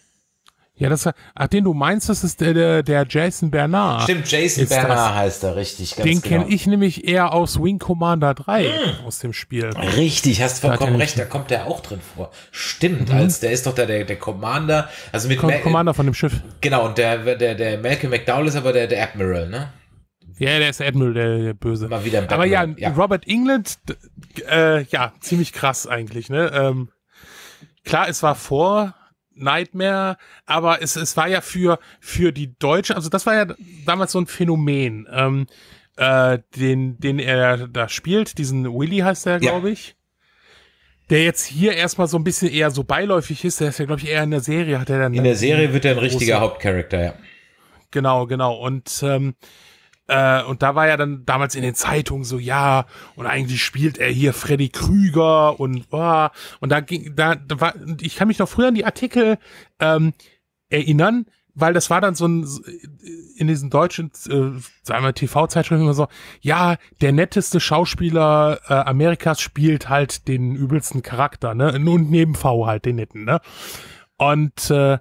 Ja, das, ach, den du meinst, das ist der, der, der Jason Bernard. Stimmt, Jason Bernard heißt er, richtig, ganz Den genau. kenne ich nämlich eher aus Wing Commander drei, mm. aus dem Spiel. Richtig, hast vollkommen recht, da kommt der auch drin vor. Stimmt, mhm. als der ist doch da der, der Commander, also mit Com Ma Commander von dem Schiff. Genau, und der, der, der Malcolm McDowell ist aber der, der Admiral, ne? Ja, der ist Admiral, der, der Böse. Mal wieder aber ja, ja, Robert Englund, äh, ja, ziemlich krass eigentlich, ne? Ähm, klar, es war vor Nightmare, aber es, es war ja für, für die Deutschen, also das war ja damals so ein Phänomen, ähm, äh, den, den er da spielt, diesen Willy heißt der, glaube ich, ja. Der jetzt hier erstmal so ein bisschen eher so beiläufig ist, der ist ja, glaube ich, eher in der Serie, hat er dann. In der Serie wird er ein richtiger Hauptcharakter, ja. Genau, genau, und, ähm, Äh, und da war ja dann damals in den Zeitungen so, ja, und eigentlich spielt er hier Freddy Krüger und oh, und da ging, da, da war, ich kann mich noch früher an die Artikel ähm, erinnern, weil das war dann so ein, in diesen deutschen, äh, sagen wir T V-Zeitschriften immer so, ja, der netteste Schauspieler äh, Amerikas spielt halt den übelsten Charakter, ne, und neben V halt den netten, ne, und äh,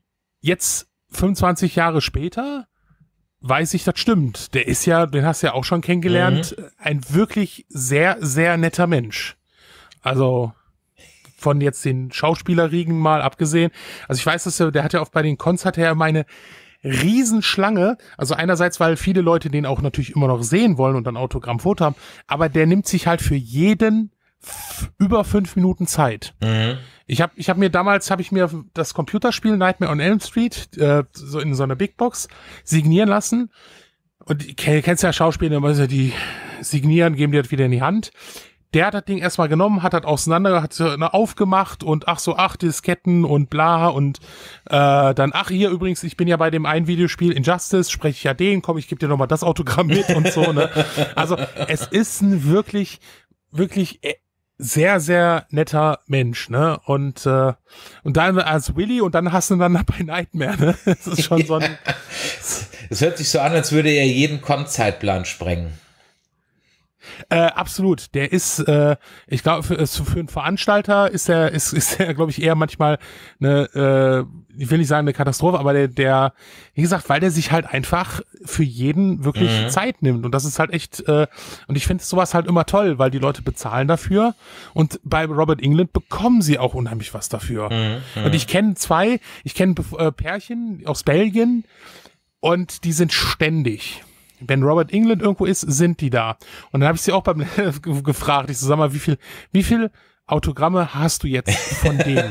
jetzt fünfundzwanzig Jahre später weiß ich, das stimmt. Der ist ja, den hast du ja auch schon kennengelernt, mhm. ein wirklich sehr, sehr netter Mensch. Also von jetzt den Schauspielerriegen mal abgesehen. Also ich weiß, dass er, der hat ja oft bei den Cons hat er ja meine Riesenschlange. Also einerseits, weil viele Leute den auch natürlich immer noch sehen wollen und ein Autogrammfoto haben, aber der nimmt sich halt für jeden über fünf Minuten Zeit. Mhm. Ich habe ich hab mir damals, habe ich mir das Computerspiel Nightmare on Elm Street äh, so in so einer Big Box signieren lassen. Und kennst ja Schauspieler, die signieren, geben dir das wieder in die Hand. Der hat das Ding erstmal genommen, hat das auseinander, hat so eine aufgemacht und ach so, ach, Disketten und bla und äh, dann, ach hier übrigens, ich bin ja bei dem einen Videospiel Injustice, spreche ich ja den, komm, ich gebe dir nochmal das Autogramm mit und so, ne. Also es ist ein wirklich, wirklich sehr, sehr netter Mensch, ne? Und äh, und dann als Willy und dann hast du dann bei Nightmare, ne? Das ist schon so ein. Es hört sich so an, als würde er jeden Con-Zeitplan sprengen. Äh, absolut. Der ist, äh, ich glaube, für, für einen Veranstalter ist er, ist, ist er, glaube ich, eher manchmal eine, äh, ich will nicht sagen eine Katastrophe, aber der, der, wie gesagt, weil der sich halt einfach für jeden wirklich mhm. Zeit nimmt. Und das ist halt echt, äh, und ich finde sowas halt immer toll, weil die Leute bezahlen dafür. Und bei Robert Englund bekommen sie auch unheimlich was dafür. Mhm. Und ich kenne zwei, ich kenne äh, Pärchen aus Belgien und die sind ständig. Wenn Robert Englund irgendwo ist, sind die da. Und dann habe ich sie auch beim gefragt, ich so, sag mal, wie viel, wie viel Autogramme hast du jetzt von denen?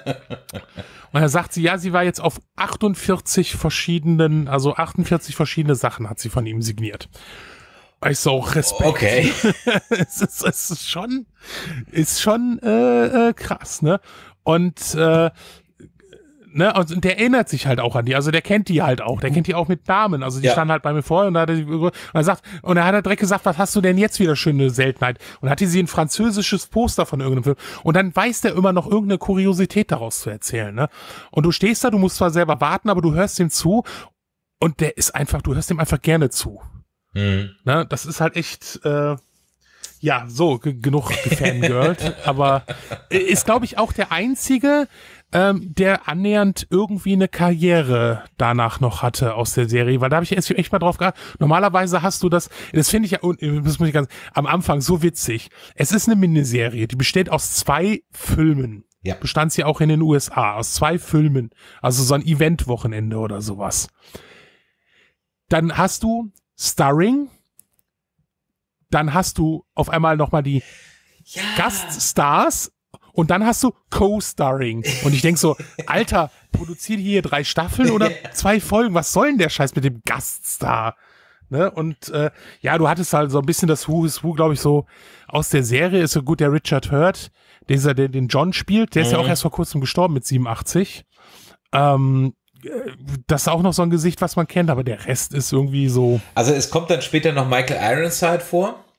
Und dann sagt sie, ja, sie war jetzt auf achtundvierzig verschiedenen, also achtundvierzig verschiedene Sachen hat sie von ihm signiert. Ich so, Respekt. Okay. es, ist, es ist schon, ist schon äh, äh, krass, ne? Und äh, Ne, und der erinnert sich halt auch an die, also der kennt die halt auch, der kennt die auch mit Namen, also die ja. standen halt bei mir vor und da hat er, und er sagt, und er hat er direkt gesagt, was hast du denn jetzt wieder schöne Seltenheit? Und hatte sie ein französisches Poster von irgendeinem Film und dann weiß der immer noch irgendeine Kuriosität daraus zu erzählen, ne? Und du stehst da, du musst zwar selber warten, aber du hörst ihm zu und der ist einfach, du hörst ihm einfach gerne zu. Mhm. Ne, das ist halt echt, äh, ja, so, genug gefangirlt, aber ist, glaube ich, auch der einzige, ähm, der annähernd irgendwie eine Karriere danach noch hatte aus der Serie, weil da habe ich erst echt mal drauf geachtet. Normalerweise hast du das, das finde ich ja, das muss ich ganz, am Anfang so witzig. Es ist eine Miniserie, die besteht aus zwei Filmen. Ja. Bestand sie auch in den U S A, aus zwei Filmen. Also so ein Event-Wochenende oder sowas. Dann hast du Starring, dann hast du auf einmal nochmal die ja. Gaststars und dann hast du Co-Starring. Und ich denk so, Alter, produziert hier drei Staffeln oder zwei Folgen? Was soll denn der Scheiß mit dem Gaststar? Ne? Und äh, ja, du hattest halt so ein bisschen das Who is Who, glaube ich, so aus der Serie. Ist so gut, der Richard Hurt, dieser, der den John spielt, der ist mhm. ja auch erst vor kurzem gestorben mit siebenundachtzig. Ähm, das ist auch noch so ein Gesicht, was man kennt, aber der Rest ist irgendwie so. Also es kommt dann später noch Michael Ironside vor.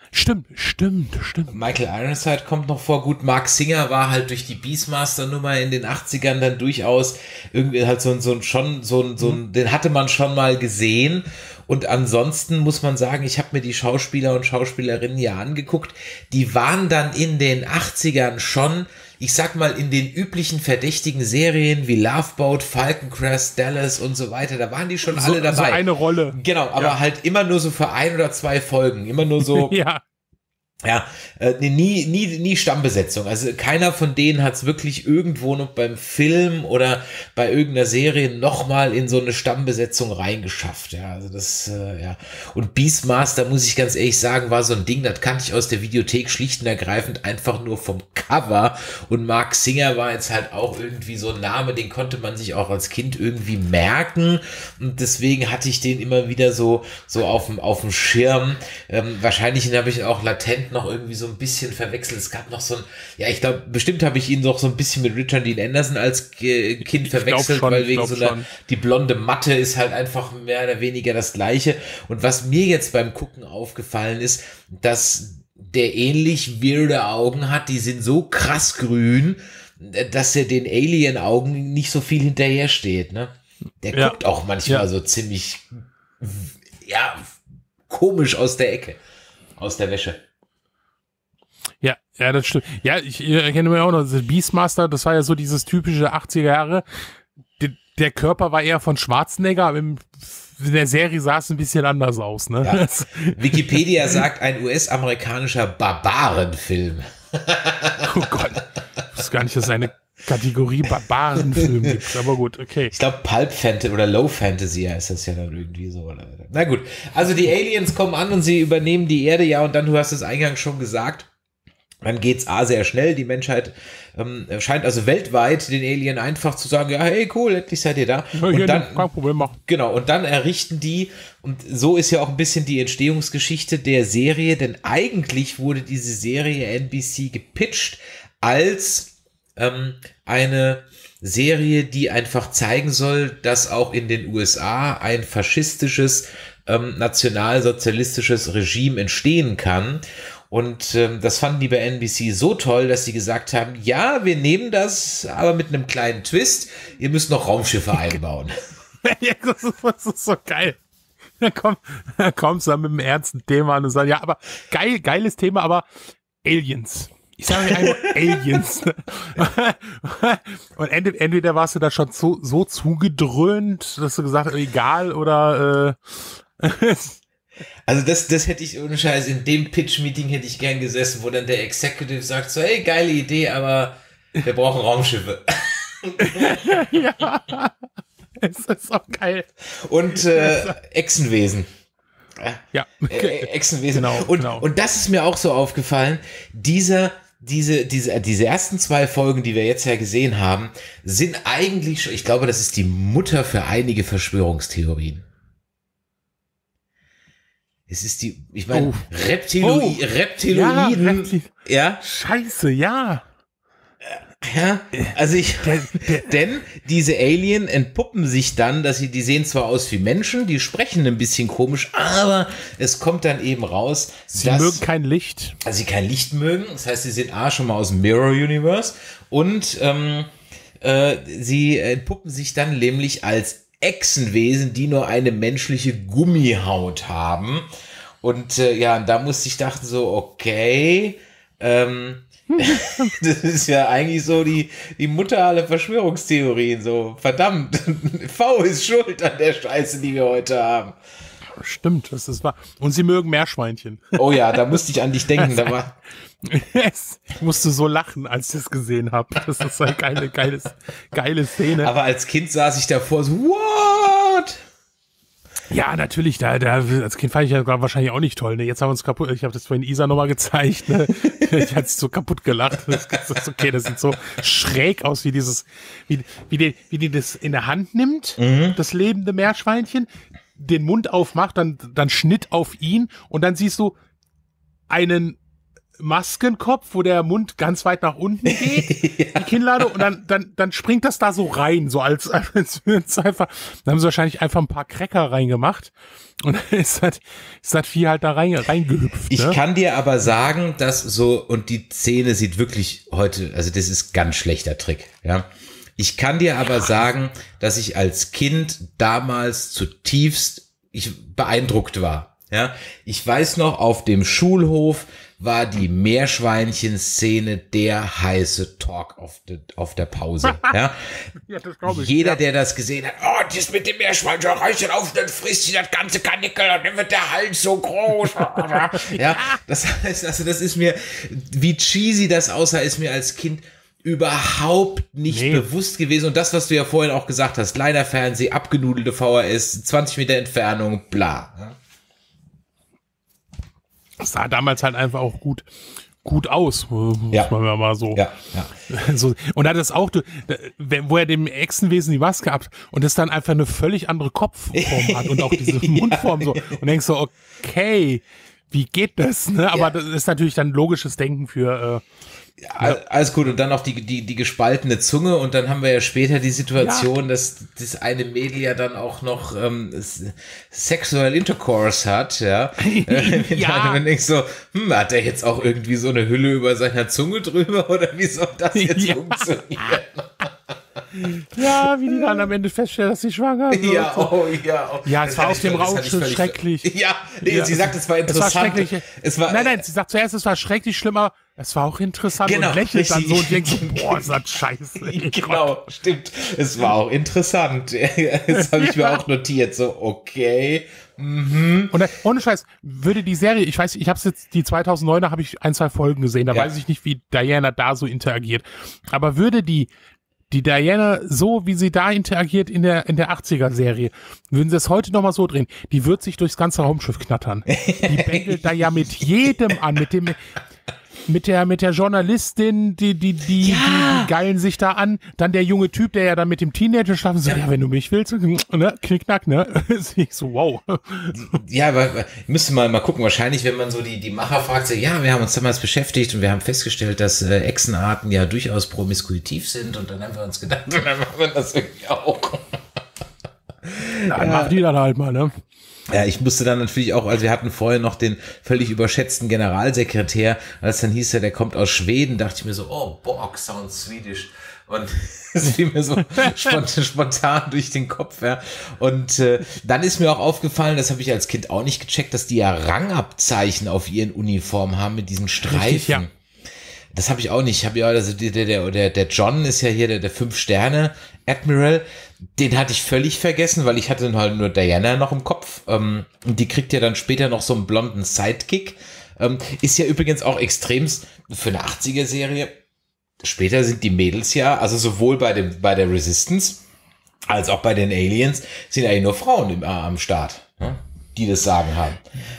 Stimmt, stimmt, stimmt. Michael Ironside kommt noch vor. Gut, Mark Singer war halt durch die Beastmaster-Nummer in den achtzigern dann durchaus irgendwie halt so ein, so ein schon, so ein, so ein, den hatte man schon mal gesehen. Und ansonsten muss man sagen, ich habe mir die Schauspieler und Schauspielerinnen ja angeguckt. Die waren dann in den achtzigern schon, ich sag mal, in den üblichen verdächtigen Serien wie Love Boat, Falcon Crest, Dallas und so weiter. Da waren die schon so, alle dabei. So eine Rolle. Genau, aber ja. halt immer nur so für ein oder zwei Folgen. Immer nur so. ja. Ja, äh, nie, nie, nie Stammbesetzung. Also keiner von denen hat es wirklich irgendwo noch beim Film oder bei irgendeiner Serie nochmal in so eine Stammbesetzung reingeschafft. Ja, also das, äh, ja. Und Beastmaster, muss ich ganz ehrlich sagen, war so ein Ding, das kannte ich aus der Videothek schlicht und ergreifend einfach nur vom Cover. Und Mark Singer war jetzt halt auch irgendwie so ein Name, den konnte man sich auch als Kind irgendwie merken. Und deswegen hatte ich den immer wieder so, so auf dem, auf dem Schirm. Ähm, wahrscheinlich habe ich ihn auch latent noch irgendwie so ein bisschen verwechselt. Es gab noch so ein, ja, ich glaube, bestimmt habe ich ihn doch so ein bisschen mit Richard Dean Anderson als Kind verwechselt, schon, weil wegen so einer, die blonde Matte ist halt einfach mehr oder weniger das Gleiche. Und was mir jetzt beim Gucken aufgefallen ist, dass der ähnlich weirde Augen hat, die sind so krass grün, dass er den Alien-Augen nicht so viel hinterher steht, ne? Der ja. guckt auch manchmal ja. so ziemlich, ja, komisch aus der Ecke, aus der Wäsche. Ja, ja, das stimmt. Ja, ich erkenne mir auch noch, das Beastmaster, das war ja so dieses typische achtziger Jahre. Der, der Körper war eher von Schwarzenegger, aber im, in der Serie sah es ein bisschen anders aus, ne? Ja. Wikipedia sagt, ein U S-amerikanischer Barbarenfilm. Oh Gott. Ich weiß gar nicht, dass es eine Kategorie Barbarenfilm gibt, aber gut, okay. Ich glaube, Pulp Fantasy oder Low Fantasy heißt das ja dann irgendwie so. Na gut, also die Aliens kommen an und sie übernehmen die Erde, ja, und dann, du hast es eingangs schon gesagt, dann geht's A sehr schnell. Die Menschheit ähm, scheint also weltweit den Alien einfach zu sagen, ja, hey, cool, endlich seid ihr da. Und dann, kein Problem machen. Genau, und dann errichten die, und so ist ja auch ein bisschen die Entstehungsgeschichte der Serie, denn eigentlich wurde diese Serie N B C gepitcht als ähm, eine Serie, die einfach zeigen soll, dass auch in den U S A ein faschistisches, ähm, nationalsozialistisches Regime entstehen kann. Und ähm, das fanden die bei N B C so toll, dass sie gesagt haben, ja, wir nehmen das, aber mit einem kleinen Twist. Ihr müsst noch Raumschiffe einbauen. Ja, das ist, das ist so geil. Da, komm, da kommst du dann mit einem ernsten Thema an und sagst, ja, aber geil, geiles Thema, aber Aliens. Ich sage einfach Aliens. Und entweder warst du da schon so, so zugedröhnt, dass du gesagt hast, egal, oder äh, also das, das hätte ich ohne Scheiß, in dem Pitch-Meeting hätte ich gern gesessen, wo dann der Executive sagt so, hey, geile Idee, aber wir brauchen Raumschiffe. Ja, es ist auch geil. Und äh, Echsenwesen. Ja. Äh, Echsenwesen. Genau, und, genau. und das ist mir auch so aufgefallen, dieser Diese, diese, diese ersten zwei Folgen, die wir jetzt ja gesehen haben, sind eigentlich schon, ich glaube, das ist die Mutter für einige Verschwörungstheorien. Es ist die, ich meine, oh. Reptilo oh. Reptiloiden. Ja, Reptil ja. Scheiße, ja. Ja, also ich, der, der, denn diese Alien entpuppen sich dann, dass sie, die sehen zwar aus wie Menschen, die sprechen ein bisschen komisch, aber es kommt dann eben raus, sie dass mögen kein Licht. Also sie kein Licht mögen, das heißt, sie sind A, schon mal aus dem Mirror Universe und ähm, äh, sie entpuppen sich dann nämlich als Echsenwesen, die nur eine menschliche Gummihaut haben. Und äh, ja, da musste ich dachten so, okay, ähm, das ist ja eigentlich so die, die Mutter aller Verschwörungstheorien, so verdammt, V ist schuld an der Scheiße, die wir heute haben. Stimmt, das ist wahr. Und sie mögen Meerschweinchen. Oh ja, da musste ich an dich denken, da war... Yes. Ich musste so lachen, als ich es gesehen habe. Das ist eine geile, geile, geile Szene. Aber als Kind saß ich davor so, what? Ja, natürlich, da, da, als Kind fand ich ja wahrscheinlich auch nicht toll, ne? Jetzt haben wir uns kaputt, ich habe das vorhin Isa nochmal gezeigt, ne? Ich hatte so kaputt gelacht. Das ist okay, das sieht so schräg aus, wie dieses, wie, wie die, wie die das in der Hand nimmt, mhm. das lebende Meerschweinchen, den Mund aufmacht, dann, dann Schnitt auf ihn und dann siehst du einen Maskenkopf, wo der Mund ganz weit nach unten geht, ja. Die Kinnlade, und dann, dann, dann springt das da so rein, so als, als würden es einfach, dann haben sie wahrscheinlich einfach ein paar Cracker reingemacht und dann ist das, ist das Vieh halt da rein, reingehüpft. Ich ne? kann dir aber sagen, dass so, und die Szene sieht wirklich heute, also das ist ganz schlechter Trick, ja. Ich kann dir aber sagen, dass ich als Kind damals zutiefst ich beeindruckt war. Ja, ich weiß noch, auf dem Schulhof war die Meerschweinchen-Szene der heiße Talk auf, de, auf der Pause. Ja, ja, das glaube ich. Jeder, ja. der das gesehen hat, oh, das mit dem Meerschweinchen reißt auf, dann frisst sie das ganze Karnickel und dann wird der Hals so groß. Ja, das heißt, also das ist mir, wie cheesy das aussah, ist mir als Kind überhaupt nicht nee. bewusst gewesen. Und das, was du ja vorhin auch gesagt hast, kleiner Fernseh, abgenudelte V H S, zwanzig Meter Entfernung, bla. Ja. Das sah damals halt einfach auch gut, gut aus, muss ja. man ja mal so. Ja, ja. so. Und da hat es auch, wo er dem Echsenwesen die Maske ab und das dann einfach eine völlig andere Kopfform hat und auch diese ja, Mundform so. Und denkst so, okay, wie geht das? Ne? Aber ja. das ist natürlich dann logisches Denken für äh, ja, alles gut. Und dann noch die, die, die gespaltene Zunge. Und dann haben wir ja später die Situation, ja. dass das eine Mädel ja dann auch noch ähm, Sexual Intercourse hat. Ja. ja. Und dann denkst du so, hm, hat der jetzt auch irgendwie so eine Hülle über seiner Zunge drüber? Oder wie soll das jetzt ja. funktionieren? Ja, wie die dann am Ende feststellen, dass sie schwanger ist. Ja, oh, ja. Oh. Ja, es das war auf dem Raumschiff schrecklich. Ja, nee, ja, sie sagt, es war interessant. Es war schrecklich. Es war, nein, nein, sie sagt zuerst, es war schrecklich schlimmer. Es war auch interessant genau, und lächelt richtig. dann so und denkt so, boah, ist das scheiße. Genau, stimmt. Es war auch interessant. Das habe ich mir auch notiert. So, okay. Mhm. Und ohne Scheiß, würde die Serie, ich weiß, ich habe jetzt, die zweitausenddeuner habe ich ein, zwei Folgen gesehen, da ja. weiß ich nicht, wie Diana da so interagiert. Aber würde die Die Diana, so wie sie da interagiert in der in der achtziger-Serie, würden sie es heute nochmal so drehen, die wird sich durchs ganze Raumschiff knattern. Die bängelt da ja mit jedem an, mit dem mit der mit der Journalistin, die die die, ja. die, die geilen sich da an, dann der junge Typ, der ja dann mit dem Teenager schlafen sagt, ja. ja, wenn du mich willst, ne, knickknack, ne, ich so, wow. Ja, aber müsste mal mal gucken, wahrscheinlich, wenn man so die die Macher fragt, so, ja, wir haben uns damals beschäftigt und wir haben festgestellt, dass äh, Echsenarten ja durchaus promiskuitiv sind und dann haben wir uns gedacht, dann machen wir das irgendwie auch. Dann ja. machen die dann halt mal, ne. Ja, ich musste dann natürlich auch, also wir hatten vorher noch den völlig überschätzten Generalsekretär, als dann hieß er, der kommt aus Schweden, dachte ich mir so, oh, Borg sounds Swedish. Und es fiel mir so spontan, spontan durch den Kopf, ja. Und äh, dann ist mir auch aufgefallen, das habe ich als Kind auch nicht gecheckt, dass die ja Rangabzeichen auf ihren Uniformen haben mit diesen Streifen. Richtig, ja. Das habe ich auch nicht. Ich habe ja, also der, der, der, der John ist ja hier der, der Fünf-Sterne-Admiral. Den hatte ich völlig vergessen, weil ich hatte halt nur Diana noch im Kopf. Ähm, und die kriegt ja dann später noch so einen blonden Sidekick. Ähm, ist ja übrigens auch extremst für eine achtziger-Serie. Später sind die Mädels ja, also sowohl bei dem, bei der Resistance als auch bei den Aliens, sind eigentlich nur Frauen im, äh, am Start, ne? Die das Sagen haben.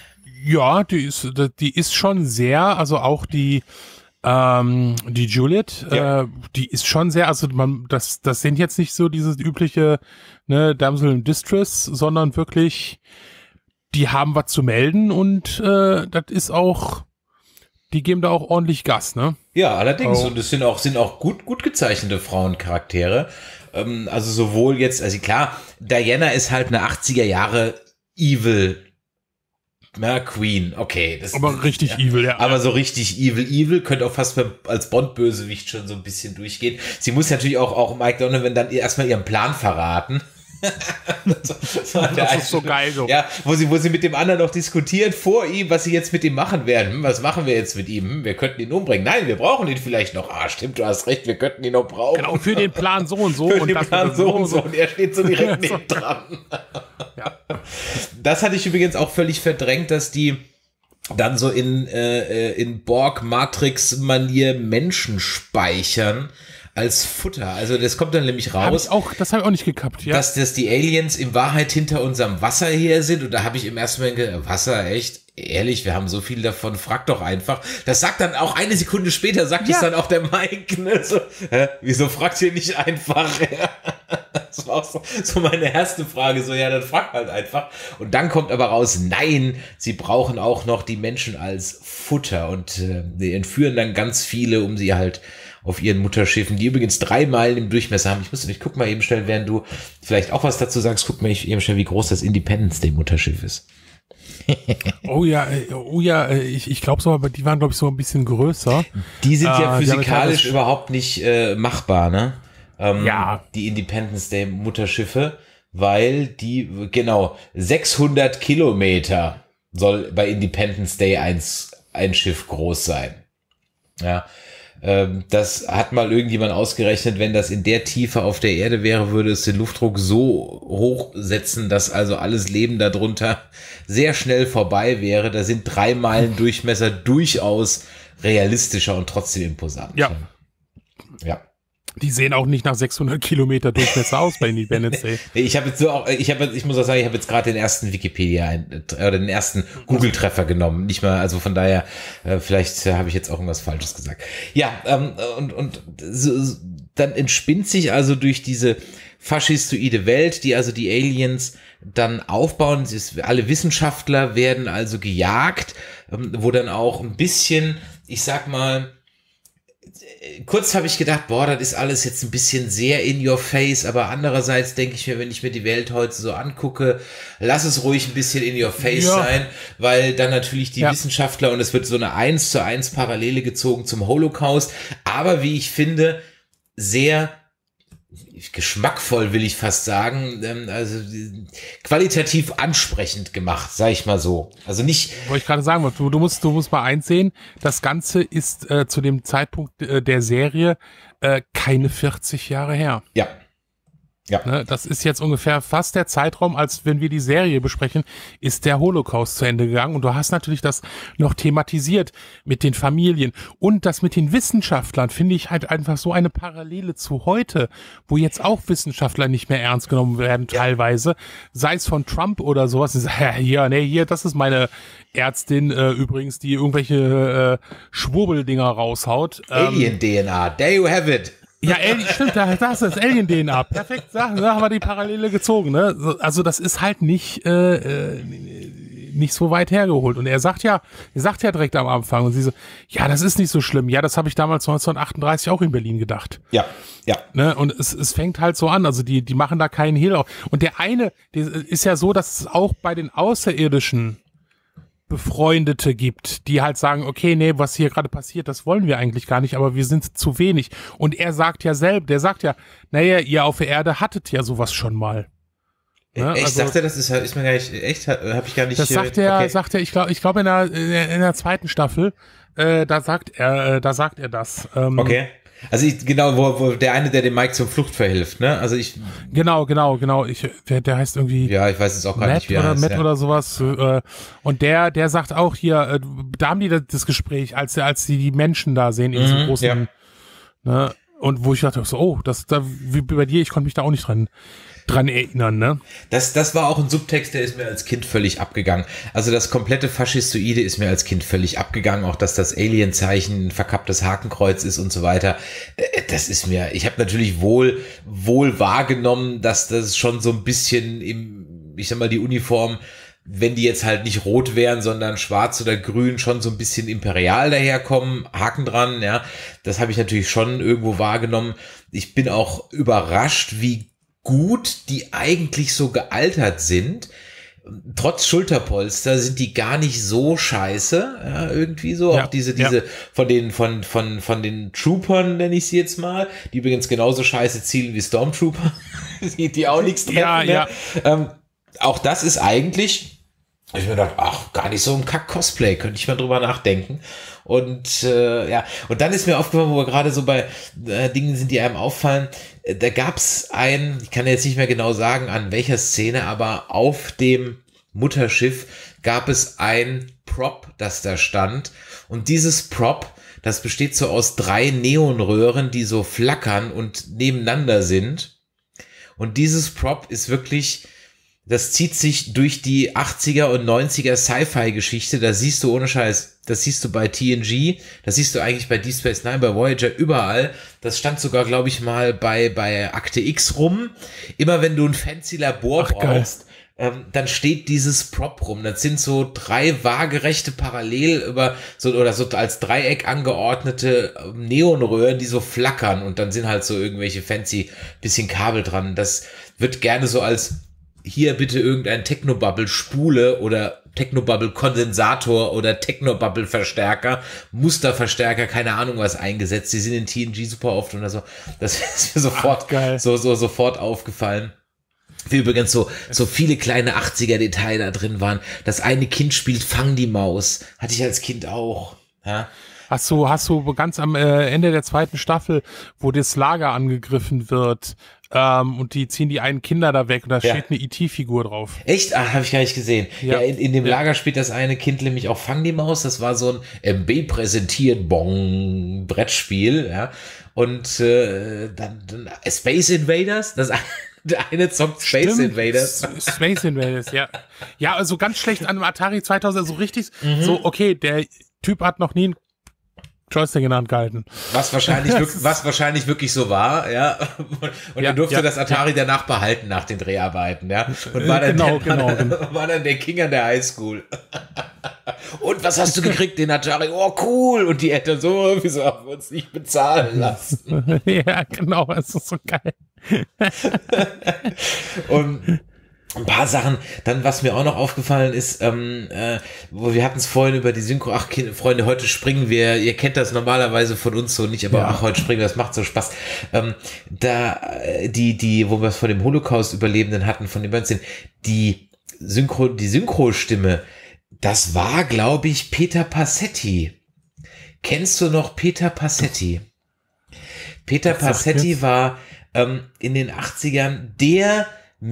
Ja, die ist, die ist schon sehr, also auch die, Ähm, die Juliet, ja. äh, die ist schon sehr, also man, das, das sind jetzt nicht so dieses übliche, ne, Damsel in Distress, sondern wirklich, die haben was zu melden und äh, das ist auch, die geben da auch ordentlich Gas, ne? Ja, allerdings. Oh. Und es sind auch, sind auch gut, gut gezeichnete Frauencharaktere. Ähm, also sowohl jetzt, also klar, Diana ist halt eine achtziger Jahre Evil Na, Queen, okay. Das, aber richtig ja, evil, ja. Aber so richtig evil, evil, könnte auch fast als Bond-Bösewicht schon so ein bisschen durchgehen. Sie muss natürlich auch, auch Mike Donovan dann erstmal ihren Plan verraten. das das ist Einstellung. So geil so. Ja, wo sie, wo sie mit dem anderen noch diskutiert vor ihm, was sie jetzt mit ihm machen werden. Hm, was machen wir jetzt mit ihm? Hm, wir könnten ihn umbringen. Nein, wir brauchen ihn vielleicht noch. Ah, stimmt, du hast recht, wir könnten ihn noch brauchen. Genau, für den Plan so und so. Für und den das Plan so und so. so. Und er steht so direkt neben dran. Ja. Das hatte ich übrigens auch völlig verdrängt, dass die dann so in, äh, in Borg-Matrix-Manier Menschen speichern als Futter. Also das kommt dann nämlich raus. Hab ich auch, das habe ich auch nicht gekappt, ja. Dass das die Aliens in Wahrheit hinter unserem Wasser her sind. Und da habe ich im ersten Moment gedacht, Wasser, echt? Ehrlich, wir haben so viel davon, frag doch einfach. Das sagt dann auch eine Sekunde später, sagt ja. es dann auch der Mike. Ne? So, hä? Wieso fragt ihr nicht einfach? Das war auch so, so meine erste Frage, so ja, dann frag halt einfach. Und dann kommt aber raus, nein, sie brauchen auch noch die Menschen als Futter und äh, die entführen dann ganz viele, um sie halt auf ihren Mutterschiffen, die übrigens drei Meilen im Durchmesser haben. Ich muss, ich guck mal eben schnell, während du vielleicht auch was dazu sagst, guck mal eben schnell, wie groß das Independence Day Mutterschiff ist. Oh ja, oh ja, ich, ich glaube so, aber die waren, glaube ich, so ein bisschen größer. Die sind ja äh, physikalisch überhaupt nicht äh, machbar, ne? Ähm, ja. Die Independence Day Mutterschiffe, weil die, genau, sechshundert Kilometer soll bei Independence Day eins, ein Schiff groß sein. Ja. Das hat mal irgendjemand ausgerechnet, wenn das in der Tiefe auf der Erde wäre, würde es den Luftdruck so hoch setzen, dass also alles Leben darunter sehr schnell vorbei wäre. Da sind drei Meilen Durchmesser durchaus realistischer und trotzdem imposant. Ja. Ja. Die sehen auch nicht nach sechshundert Kilometer Durchmesser aus bei Independence Day. Ich habe jetzt so auch, ich habe, ich muss auch sagen, ich habe jetzt gerade den ersten Wikipedia oder den ersten Google-Treffer genommen. Nicht mal, also von daher, äh, vielleicht äh, habe ich jetzt auch irgendwas Falsches gesagt. Ja, ähm, und und so, so, dann entspinnt sich also durch diese faschistoide Welt, die also die Aliens dann aufbauen. Ist, alle Wissenschaftler werden also gejagt, ähm, wo dann auch ein bisschen, ich sag mal, kurz habe ich gedacht, boah, das ist alles jetzt ein bisschen sehr in your face, aber andererseits denke ich mir, wenn ich mir die Welt heute so angucke, lass es ruhig ein bisschen in your face ja. sein, weil dann natürlich die ja. Wissenschaftler und es wird so eine eins zu eins Parallele gezogen zum Holocaust, aber wie ich finde, sehr geschmackvoll, will ich fast sagen, also qualitativ ansprechend gemacht, sag ich mal so. Also nicht. Wollte ich gerade sagen, du, du musst, du musst mal einsehen, das Ganze ist äh, zu dem Zeitpunkt äh, der Serie äh, keine vierzig Jahre her. Ja. Ja. Ne, das ist jetzt ungefähr fast der Zeitraum, als wenn wir die Serie besprechen, ist der Holocaust zu Ende gegangen. Und du hast natürlich das noch thematisiert mit den Familien. Und das mit den Wissenschaftlern finde ich halt einfach so eine Parallele zu heute, wo jetzt auch Wissenschaftler nicht mehr ernst genommen werden teilweise. Sei es von Trump oder sowas. Ja, hier, nee, hier, das ist meine Ärztin äh, übrigens, die irgendwelche äh, Schwurbeldinger raushaut. Alien-D N A, there you have it. Ja, Alien, stimmt, das ist Alien-D N A. Perfekt, da, da haben wir die Parallele gezogen, ne? Also das ist halt nicht äh, äh, nicht so weit hergeholt. Und er sagt ja, er sagt ja direkt am Anfang, und sie so, ja, das ist nicht so schlimm. Ja, das habe ich damals neunzehnhundertachtunddreißig auch in Berlin gedacht. Ja, ja. Ne? Und es, es fängt halt so an, also die die machen da keinen Hehl auf. Und der eine, der ist ja so, dass es auch bei den Außerirdischen Befreundete gibt, die halt sagen, okay, nee, was hier gerade passiert, das wollen wir eigentlich gar nicht, aber wir sind zu wenig. Und er sagt ja selber, der sagt ja, naja, ihr auf der Erde hattet ja sowas schon mal. Ne? Echt, also, sagt er, das ist, ist mir gar nicht, echt, habe ich gar nicht. Das sagt er, okay. sagt er, ich glaube, ich glaube in der, in der zweiten Staffel, äh, da sagt er, äh, da sagt er das. Ähm, okay. Also ich, genau, wo, wo der eine, der dem Mike zur Flucht verhilft, ne? Also ich. Genau, genau, genau. Ich, der, der heißt irgendwie. Ja, ich weiß jetzt auch gar Matt nicht, wie er oder heißt, Matt ja. oder sowas. Äh, und der, der sagt auch hier, äh, da haben die das Gespräch, als, als sie die Menschen da sehen in diesem mhm, großen, ja. ne? Und wo ich dachte, so, oh, das, da, wie bei dir, ich konnte mich da auch nicht dran, dran erinnern, ne? Das, das war auch ein Subtext, der ist mir als Kind völlig abgegangen. Also das komplette Faschistoide ist mir als Kind völlig abgegangen. Auch, dass das Alien-Zeichen ein verkapptes Hakenkreuz ist und so weiter. Das ist mir, ich habe natürlich wohl, wohl wahrgenommen, dass das schon so ein bisschen im, ich sag mal, die Uniform, wenn die jetzt halt nicht rot wären, sondern schwarz oder grün, schon so ein bisschen imperial daherkommen, Haken dran, ja. Das habe ich natürlich schon irgendwo wahrgenommen. Ich bin auch überrascht, wie gut die eigentlich so gealtert sind. Trotz Schulterpolster sind die gar nicht so scheiße, ja, irgendwie so. Ja, auch diese, diese ja. von den, von, von, von den Troopern, nenne ich sie jetzt mal, die übrigens genauso scheiße zielen wie Stormtrooper, die, die auch nichts treffen. Ja, mehr. ja. Ähm, auch das ist eigentlich, ich mir gedacht, ach, gar nicht so ein Kack-Cosplay, könnte ich mal drüber nachdenken. Und äh, ja, und dann ist mir aufgefallen, wo wir gerade so bei äh, Dingen sind, die einem auffallen, äh, da gab's ein, ich kann jetzt nicht mehr genau sagen, an welcher Szene, aber auf dem Mutterschiff gab es ein Prop, das da stand. Und dieses Prop, das besteht so aus drei Neonröhren, die so flackern und nebeneinander sind. Und dieses Prop ist wirklich das zieht sich durch die achtziger und neunziger Sci-Fi-Geschichte, da siehst du ohne Scheiß, das siehst du bei T N G, das siehst du eigentlich bei Deep Space Nine, bei Voyager, überall. Das stand sogar, glaube ich, mal bei, bei Akte X rum. Immer wenn du ein fancy Labor Ach, brauchst, ähm, dann steht dieses Prop rum. Das sind so drei waagerechte parallel über so oder so als Dreieck angeordnete Neonröhren, die so flackern und dann sind halt so irgendwelche fancy bisschen Kabel dran. Das wird gerne so als hier bitte irgendein Technobubble-Spule oder Technobubble-Kondensator oder Technobubble-Verstärker, Musterverstärker, keine Ahnung was eingesetzt. Die sind in T N G super oft oder so. Das ist mir sofort, Ach, so, so, sofort aufgefallen. Wie übrigens so, so viele kleine achtziger-Details da drin waren. Das eine Kind spielt Fang die Maus. Hatte ich als Kind auch. Ja. Hast du, hast du ganz am äh, Ende der zweiten Staffel, wo das Lager angegriffen wird, ähm, und die ziehen die einen Kinder da weg und da Ja. steht eine E T-Figur drauf. Echt? Ah, habe ich gar nicht gesehen. Ja, Ja. in, in dem Ja. Lager spielt das eine Kind nämlich auch Fang die Maus. Das war so ein M B präsentiert Bong Brettspiel, ja. Und äh, dann, dann Space Invaders, das der eine zockt Space Stimmt. Invaders. S- Space Invaders, ja. Ja, also ganz schlecht an dem Atari zweitausend, so richtig, Mhm. so, okay, der Typ hat noch nie einen Joystick in der Hand gehalten. Was wahrscheinlich, wirklich, was wahrscheinlich wirklich so war, ja. Und Ja, er durfte ja, das Atari danach behalten nach den Dreharbeiten, ja. Und war dann, Genau, der, genau, war, genau. war dann der King an der Highschool. Und was hast du gekriegt, den Atari? Oh, cool. Und die Eltern so, wieso haben wir uns nicht bezahlen lassen? Ja, genau, es ist so geil. Und ein paar Sachen, dann was mir auch noch aufgefallen ist, ähm, äh, wo wir hatten es vorhin über die Synchro, ach kind, Freunde, heute springen wir, ihr kennt das normalerweise von uns so nicht, aber Ja. ach, heute springen wir, das macht so Spaß. Ähm, da, äh, die, die, wo wir es von dem Holocaust-Überlebenden hatten, von den Bönzen, die Synchro, die Synchro-Stimme, das war, glaube ich, Peter Passetti. Kennst du noch Peter Passetti? Peter Das sagt Passetti jetzt- war ähm, in den achtzigern der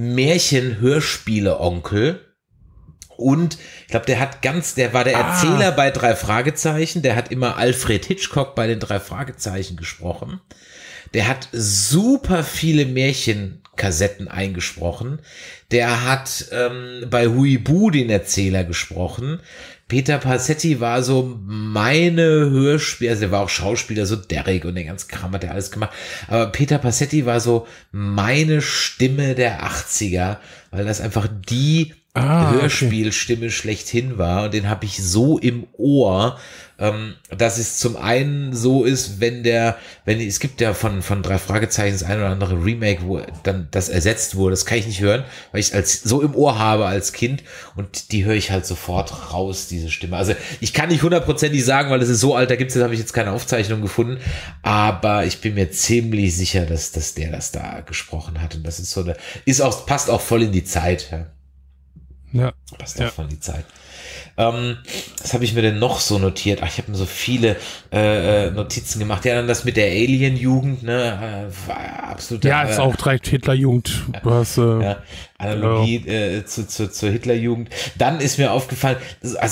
Märchen-Hörspiele-Onkel. Und ich glaube, der hat ganz, der war der Ah. Erzähler bei drei Fragezeichen, der hat immer Alfred Hitchcock bei den drei Fragezeichen gesprochen. Der hat super viele Märchenkassetten eingesprochen. Der hat ähm, bei Huibu den Erzähler gesprochen. Peter Passetti war so meine Hörspiel, also der war auch Schauspieler, so Derek und den ganzen Kram hat er alles gemacht. Aber Peter Passetti war so meine Stimme der achtziger, weil das einfach die Ah, okay. Hörspielstimme schlechthin war und den habe ich so im Ohr, ähm, dass es zum einen so ist, wenn der, wenn es gibt ja von von drei Fragezeichen das ein oder andere Remake, wo dann das ersetzt wurde, das kann ich nicht hören, weil ich es als so im Ohr habe als Kind und die höre ich halt sofort raus, diese Stimme. Also ich kann nicht hundertprozentig sagen, weil es ist so alt, da gibt's jetzt habe ich jetzt keine Aufzeichnung gefunden, aber ich bin mir ziemlich sicher, dass dass der das da gesprochen hat und das ist so eine, ist auch passt auch voll in die Zeit. Ja. Ja. Passt Ja. auch von die Zeit. Ähm, was habe ich mir denn noch so notiert? Ach, ich habe mir so viele äh, Notizen gemacht. Ja, dann das mit der Alien-Jugend, ne? Äh, war absolut. Ja, ist auch direkt Hitlerjugend. Du hast, äh, Ja, Analogie äh, zu, zu, zur Hitlerjugend. Dann ist mir aufgefallen, also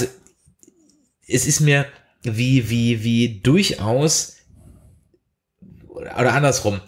es ist mir wie, wie, wie durchaus oder andersrum.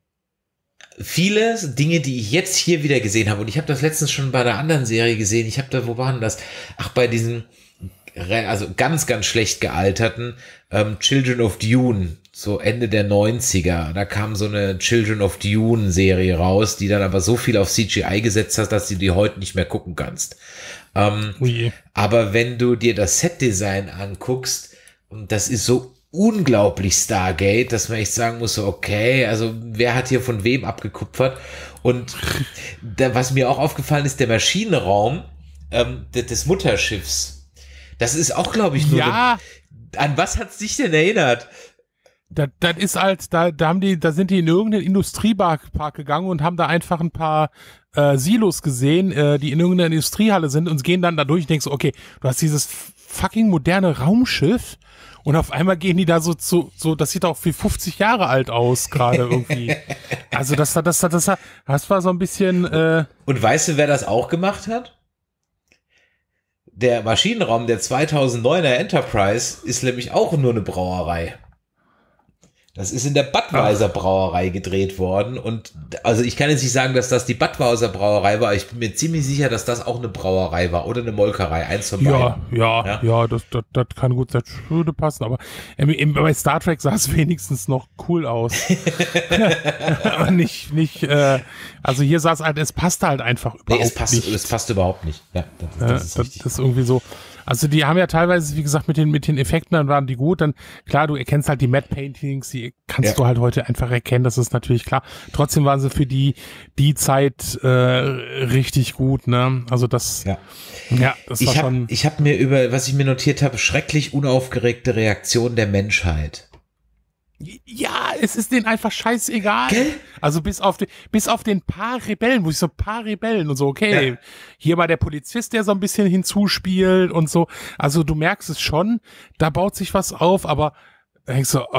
Viele Dinge, die ich jetzt hier wieder gesehen habe, und ich habe das letztens schon bei der anderen Serie gesehen, ich habe da, wo waren das? Ach, bei diesen, also ganz, ganz schlecht gealterten ähm, Children of Dune, so Ende der neunziger, da kam so eine Children of Dune Serie raus, die dann aber so viel auf C G I gesetzt hat, dass du die heute nicht mehr gucken kannst. Ähm, ui. aber wenn du dir das Setdesign anguckst, und das ist so unglaublich Stargate, dass man echt sagen muss, so, okay, also wer hat hier von wem abgekupfert? Und da, was mir auch aufgefallen ist, der Maschinenraum ähm, des, des Mutterschiffs, das ist auch, glaube ich, nur Ja. so, an was hat's dich denn erinnert? Das, das ist halt, da, da haben die, da sind die in irgendeinen Industriepark Park gegangen und haben da einfach ein paar äh, Silos gesehen, äh, die in irgendeiner Industriehalle sind und gehen dann da durch und denkst so, okay, du hast dieses fucking moderne Raumschiff und auf einmal gehen die da so zu, so, das sieht auch wie fünfzig Jahre alt aus gerade irgendwie. Also das, das, das, das, das, das war so ein bisschen, äh, Und weißt du, wer das auch gemacht hat? Der Maschinenraum der zweitausenddeuner Enterprise ist nämlich auch nur eine Brauerei. Das ist in der Budweiser Brauerei gedreht worden und also ich kann jetzt nicht sagen, dass das die Budweiser Brauerei war, ich bin mir ziemlich sicher, dass das auch eine Brauerei war oder eine Molkerei, eins von beiden. Ja, ja, ja, ja das, das, das kann gut, das würde passen, aber ähm, bei Star Trek sah es wenigstens noch cool aus. Aber nicht, nicht, äh, also hier sah es halt, es passte halt einfach überhaupt nee, es passt, nicht. Es passt überhaupt nicht, ja, das, das, ja, ist, das, das ist irgendwie so. Also die haben ja teilweise, wie gesagt, mit den mit den Effekten, dann waren die gut. Dann klar, du erkennst halt die Matte Paintings, die kannst ja. du halt heute einfach erkennen, das ist natürlich klar. Trotzdem waren sie für die die Zeit äh, richtig gut, ne? Also das, ja, ja das war ich hab, schon. Ich habe mir über, was ich mir notiert habe, schrecklich unaufgeregte Reaktion der Menschheit. Ja, es ist denen einfach scheißegal. Gell? Also bis auf den, bis auf den paar Rebellen, wo ich so paar Rebellen und so, okay, ja. hier mal der Polizist, der so ein bisschen hinzuspielt und so. Also du merkst es schon, da baut sich was auf, aber da denkst du,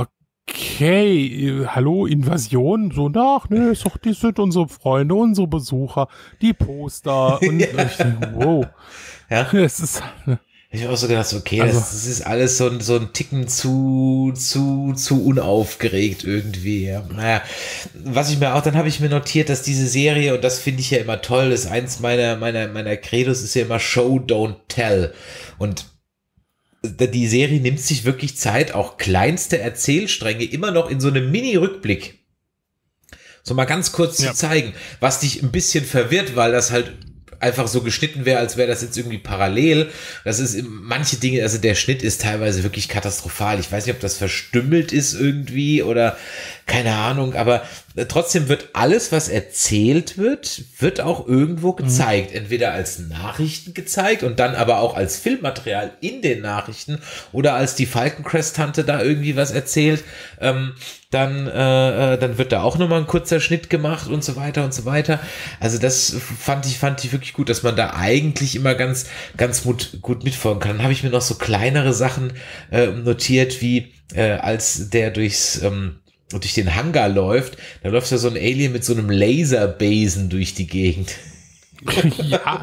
okay, hallo, Invasion? So, ach, ne, ist doch, die sind unsere Freunde, unsere Besucher, die Poster und ja. ich denke, wow. Ja. Es ist, ich habe auch so gedacht, okay, also, das, das ist alles so ein, so ein Ticken zu, zu, zu unaufgeregt irgendwie. Ja. Naja, was ich mir auch, dann habe ich mir notiert, dass diese Serie, und das finde ich ja immer toll, ist eins meiner, meiner, meiner Credos, ist ja immer Show, don't tell. Und die Serie nimmt sich wirklich Zeit, auch kleinste Erzählstränge immer noch in so einem Mini-Rückblick so mal ganz kurz ja. zu zeigen, was dich ein bisschen verwirrt, weil das halt einfach so geschnitten wäre, als wäre das jetzt irgendwie parallel. Das ist manche Dinge, also der Schnitt ist teilweise wirklich katastrophal. Ich weiß nicht, ob das verstümmelt ist irgendwie oder keine Ahnung, aber trotzdem wird alles, was erzählt wird, wird auch irgendwo gezeigt. Mhm. Entweder als Nachrichten gezeigt und dann aber auch als Filmmaterial in den Nachrichten oder als die Falkencrest-Tante da irgendwie was erzählt. Ähm, dann, äh, dann wird da auch nochmal ein kurzer Schnitt gemacht und so weiter und so weiter. Also das fand ich, fand ich wirklich gut, dass man da eigentlich immer ganz, ganz gut, gut mitfolgen kann. Dann habe ich mir noch so kleinere Sachen äh, notiert, wie äh, als der durchs ähm, durch den Hangar läuft, da läuft ja so ein Alien mit so einem Laserbesen durch die Gegend. Ja.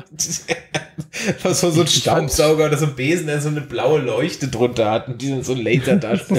Was war so ein Staubsauger oder so ein Besen, der so eine blaue Leuchte drunter hat und die sind so ein Laser darstellt.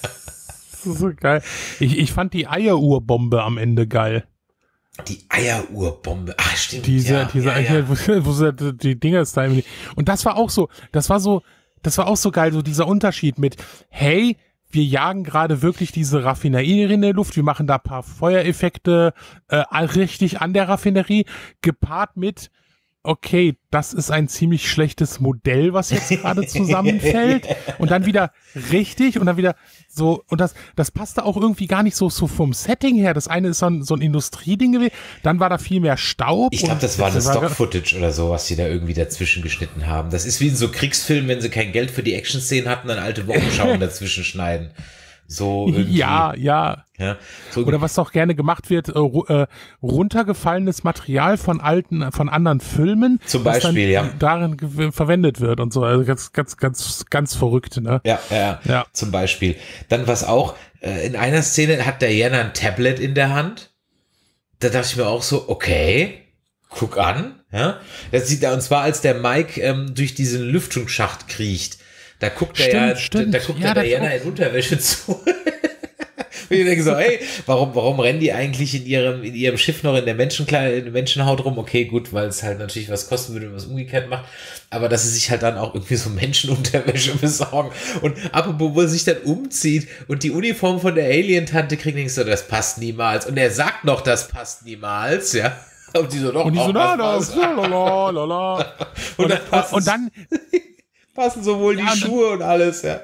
Das ist so geil. Ich, ich fand die Eieruhrbombe am Ende geil. Die Eieruhrbombe. Ach, stimmt. Diese, ja, diese, ja, ja. Wo, wo sie die Dinger ist da. Und das war auch so, das war so, das war auch so geil, so dieser Unterschied mit, hey, wir jagen gerade wirklich diese Raffinerie in der Luft, wir machen da ein paar Feuereffekte äh, richtig an der Raffinerie, gepaart mit, okay, das ist ein ziemlich schlechtes Modell, was jetzt gerade zusammenfällt und dann wieder richtig und dann wieder so, und das das passte auch irgendwie gar nicht so, so vom Setting her. Das eine ist so ein, so ein Industrieding gewesen, dann war da viel mehr Staub. Ich glaube, das war eine Stock-Footage oder so, was die da irgendwie dazwischen geschnitten haben. Das ist wie in so Kriegsfilmen, wenn sie kein Geld für die Action-Szenen hatten, dann alte Wochenschauen dazwischen schneiden. So irgendwie. Ja, ja. ja so Oder was auch gerne gemacht wird, äh, äh, runtergefallenes Material von alten, von anderen Filmen. Zum Beispiel, was dann ja. darin verwendet wird und so. Also ganz, ganz, ganz, ganz verrückt, ne? Ja, ja, ja. Zum Beispiel. Dann was auch, äh, in einer Szene hat Diana ein Tablet in der Hand. Da dachte ich mir auch so, okay, guck an, ja. Das sieht da, und zwar als der Mike ähm, durch diesen Lüftungsschacht kriecht. Da guckt stimmt, er ja, stimmt. da guckt ja, der Diana in Unterwäsche zu. Und ich denke so, hey, warum, warum rennen die eigentlich in ihrem, in ihrem Schiff noch in der Menschenkleid, in der Menschenhaut rum? Okay, gut, weil es halt natürlich was kosten würde, wenn man es umgekehrt macht. Aber dass sie sich halt dann auch irgendwie so Menschenunterwäsche besorgen. Und apropos, wo er sich dann umzieht und die Uniform von der Alien-Tante kriegt, denkst du, das passt niemals. Und er sagt noch, das passt niemals, ja. Und die so, doch, und die so, na, das das, la, la, la. Und, und, dann und, und dann passen sowohl ja, die Schuhe und alles, ja.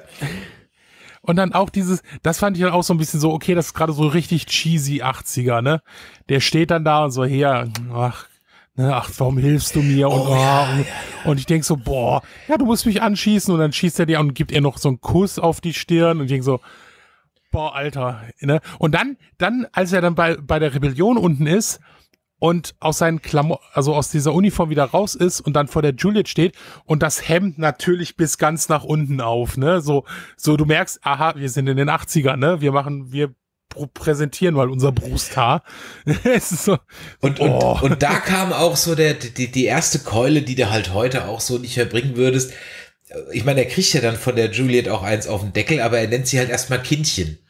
Und dann auch dieses, das fand ich dann auch so ein bisschen so, okay, das ist gerade so richtig cheesy achtziger, ne? Der steht dann da und so, hier, ach, ne, ach, warum hilfst du mir? Und, oh, oh, ja, und, ja, ja. und ich denk so, boah, ja, du musst mich anschießen. Und dann schießt er dir und gibt ihr noch so einen Kuss auf die Stirn und ich denk so, boah, Alter, ne? Und dann, dann, als er dann bei, bei der Rebellion unten ist, und aus seinen Klamotten, also aus dieser Uniform wieder raus ist und dann vor der Juliet steht und das Hemd natürlich bis ganz nach unten auf, ne? So, so du merkst, aha, wir sind in den achtzigern, ne? Wir machen, wir präsentieren mal unser Brusthaar. Es ist so, und, oh. und, und da kam auch so der, die, die erste Keule, die du halt heute auch so nicht mehr bringen würdest. Ich meine, er kriegt ja dann von der Juliet auch eins auf den Deckel, aber er nennt sie halt erstmal Kindchen.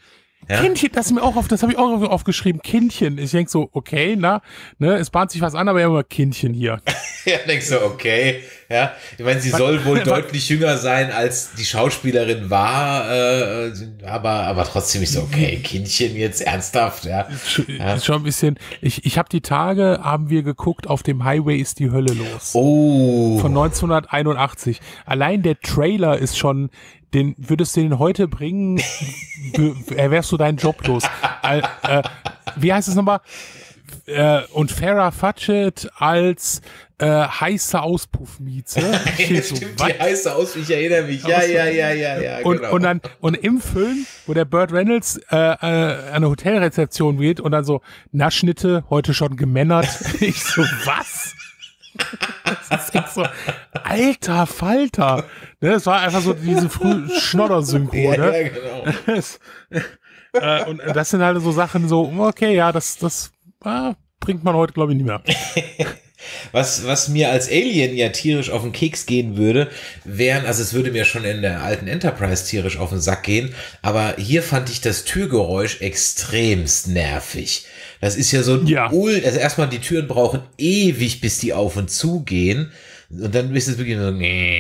Ja? Kindchen, das ist mir auch auf, das habe ich auch aufgeschrieben, Kindchen. Ich denke so, okay, na, ne, es bahnt sich was an, aber immer Kindchen hier. Ja, denkst du, okay, ja. Ich meine, sie was, soll wohl was, deutlich jünger sein, als die Schauspielerin war, äh, aber, aber trotzdem ist so, okay, Kindchen jetzt ernsthaft, ja. ja. Ist schon ein bisschen, ich, ich habe die Tage, haben wir geguckt, auf dem Highway ist die Hölle los. Oh. Von neunzehnhunderteinundachtzig. Allein der Trailer ist schon, den würdest du den heute bringen, wärst du deinen Job los. Äh, äh, wie heißt es nochmal? Äh, und Farrah Fawcett als äh, heiße Auspuffmieze. Ja, so, stimmt, die heiße Auspuff, ich erinnere mich. Ja, ja, ja, ja, ja, und, genau. Und, dann, und im Film, wo der Burt Reynolds äh, äh, an eine Hotelrezeption geht und dann so, Naschnitte, heute schon gemännert. Ich so, was? Das ist echt so, alter Falter. Ne, das war einfach so diese frühe Schnodder-Synchro. Ja, ne? Ja, genau. Das, äh, und das sind halt so Sachen so, okay, ja, das, das äh, bringt man heute, glaube ich, nicht mehr. Was, was mir als Alien ja tierisch auf den Keks gehen würde, wären, also es würde mir schon in der alten Enterprise tierisch auf den Sack gehen, aber hier fand ich das Türgeräusch extremst nervig. Das ist ja so ein ja. Ul, also erstmal die Türen brauchen ewig, bis die auf und zu gehen. Und dann ist es wirklich so,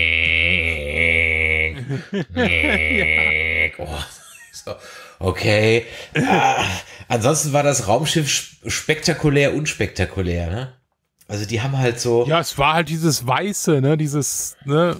oh, so okay. Ah, ansonsten war das Raumschiff spektakulär, unspektakulär, ne? Also die haben halt so. Ja, es war halt dieses Weiße, ne, dieses, ne.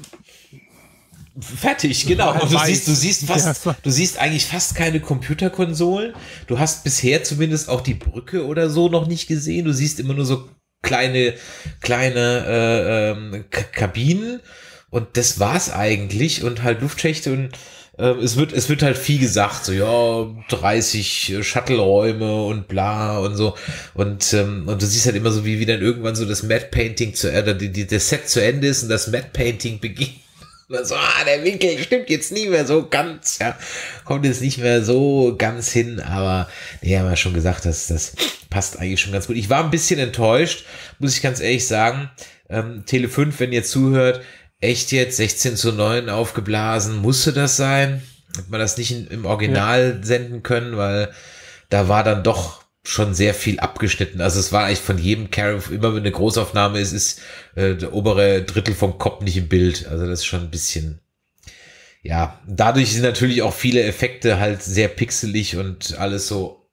Fertig, genau. Und du siehst, du siehst fast, du siehst eigentlich fast keine Computerkonsolen. Du hast bisher zumindest auch die Brücke oder so noch nicht gesehen. Du siehst immer nur so kleine, kleine äh, ähm, Kabinen und das war's eigentlich und halt Luftschächte und äh, es wird, es wird halt viel gesagt, so ja, dreißig Shuttle-Räume und bla und so und ähm, und du siehst halt immer so, wie, wie dann irgendwann so das Matte Painting zu Ende, die, die, das Set zu Ende ist und das Matte Painting beginnt. So, ah, der Winkel stimmt jetzt nie mehr so ganz, ja, kommt jetzt nicht mehr so ganz hin, aber nee, haben wir schon gesagt, dass das passt eigentlich schon ganz gut. Ich war ein bisschen enttäuscht, muss ich ganz ehrlich sagen. Ähm, Tele fünf, wenn ihr zuhört, echt jetzt sechzehn zu neun aufgeblasen, musste das sein? Hat man das nicht in, im Original ja. senden können, weil da war dann doch schon sehr viel abgeschnitten. Also es war eigentlich von jedem Charakter, immer wenn eine Großaufnahme ist, ist äh, der obere Drittel vom Kopf nicht im Bild. Also das ist schon ein bisschen, ja, dadurch sind natürlich auch viele Effekte halt sehr pixelig und alles so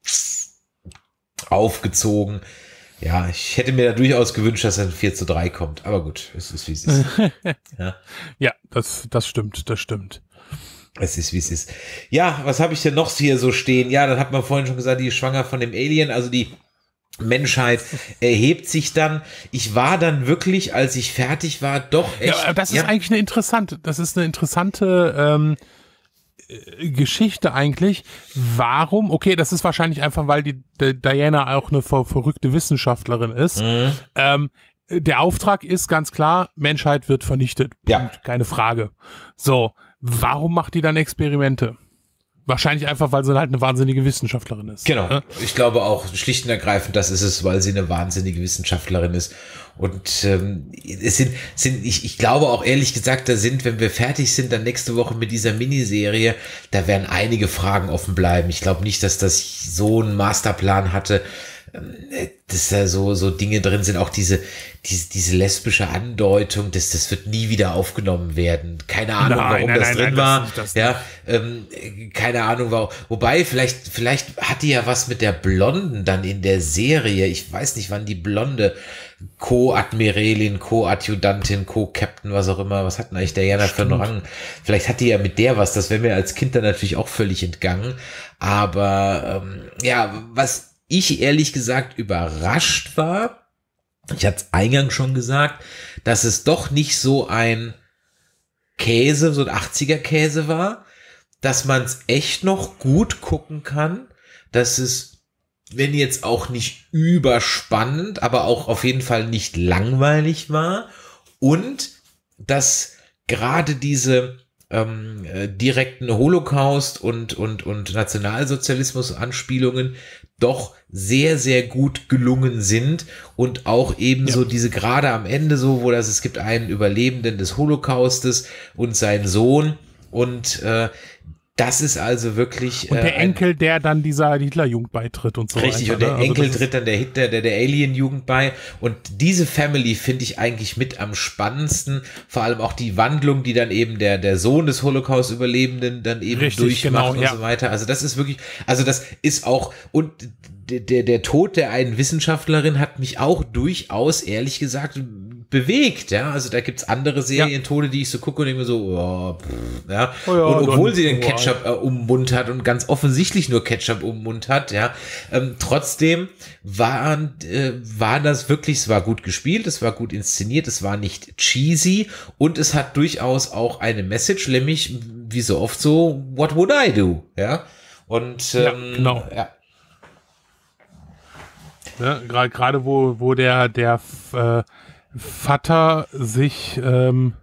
aufgezogen. Ja, ich hätte mir da durchaus gewünscht, dass ein vier zu drei kommt. Aber gut, es ist wie es ist. Ja, ja das, das stimmt, das stimmt. Es ist, wie es ist. Ja, was habe ich denn noch hier so stehen? Ja, dann hat man vorhin schon gesagt, die ist schwanger von dem Alien, also die Menschheit erhebt sich dann. Ich war dann wirklich, als ich fertig war, doch echt. Ja, das ist ja. eigentlich eine interessante, das ist eine interessante ähm, Geschichte eigentlich. Warum? Okay, das ist wahrscheinlich einfach, weil die, die Diana auch eine ver verrückte Wissenschaftlerin ist. Mhm. Ähm, der Auftrag ist ganz klar, Menschheit wird vernichtet. Ja. Punkt, keine Frage. So. Warum macht die dann Experimente? Wahrscheinlich einfach, weil sie halt eine wahnsinnige Wissenschaftlerin ist. Genau. Ne? Ich glaube auch schlicht und ergreifend, das ist es, weil sie eine wahnsinnige Wissenschaftlerin ist. Und ähm, es sind, sind ich, ich glaube auch ehrlich gesagt, da sind, wenn wir fertig sind, dann nächste Woche mit dieser Miniserie, da werden einige Fragen offen bleiben. Ich glaube nicht, dass das so einen Masterplan hatte, dass da so, so Dinge drin sind, auch diese, diese, diese lesbische Andeutung, dass das wird nie wieder aufgenommen werden. Keine Ahnung, nein, warum nein, das nein, drin nein, war. Das das ja, ähm, keine Ahnung, warum. Wobei, vielleicht, vielleicht hat die ja was mit der Blonden dann in der Serie. Ich weiß nicht, wann die Blonde Co-Admiralin, Co-Adjutantin, Co-Captain, was auch immer, was hat denn eigentlich Diana für einen Rang? Vielleicht hat die ja mit der was, das wäre mir als Kind dann natürlich auch völlig entgangen. Aber, ähm, ja, was ich ehrlich gesagt überrascht war, ich hatte es eingangs schon gesagt, dass es doch nicht so ein Käse, so ein achtziger Käse war, dass man es echt noch gut gucken kann, dass es, wenn jetzt auch nicht überspannend, aber auch auf jeden Fall nicht langweilig war und dass gerade diese ähm, äh, direkten Holocaust und, und, und Nationalsozialismus-Anspielungen doch sehr, sehr gut gelungen sind und auch ebenso ja. diese gerade am Ende so, wo das, es gibt einen Überlebenden des Holocaustes und seinen Sohn und äh, Das ist also wirklich. Und der äh, Enkel, der dann dieser Hitlerjugend beitritt und so richtig, weiter. und der Ne? Enkel also tritt dann der Hitler, der, der Alien-Jugend bei. Und diese Family finde ich eigentlich mit am spannendsten. Vor allem auch die Wandlung, die dann eben der, der Sohn des Holocaust-Überlebenden dann eben Richtig, durchmacht genau, und ja. so weiter. Also das ist wirklich, also das ist auch, und der, der, der Tod der einen Wissenschaftlerin hat mich auch durchaus, ehrlich gesagt, bewegt, ja, also da gibt's andere Serientode, die ich so gucke und denke mir so, oh, pff, ja, Oh ja, und obwohl dann- sie den oh, Ketchup äh, um den Mund hat und ganz offensichtlich nur Ketchup um den Mund hat, ja, ähm, trotzdem waren, äh, war das wirklich, es war gut gespielt, es war gut inszeniert, es war nicht cheesy und es hat durchaus auch eine Message, nämlich, wie so oft so, what would I do, ja, und ähm, Ja, genau. ja. Ne, gra- Gerade wo, wo der, der äh, Vater sich ähm,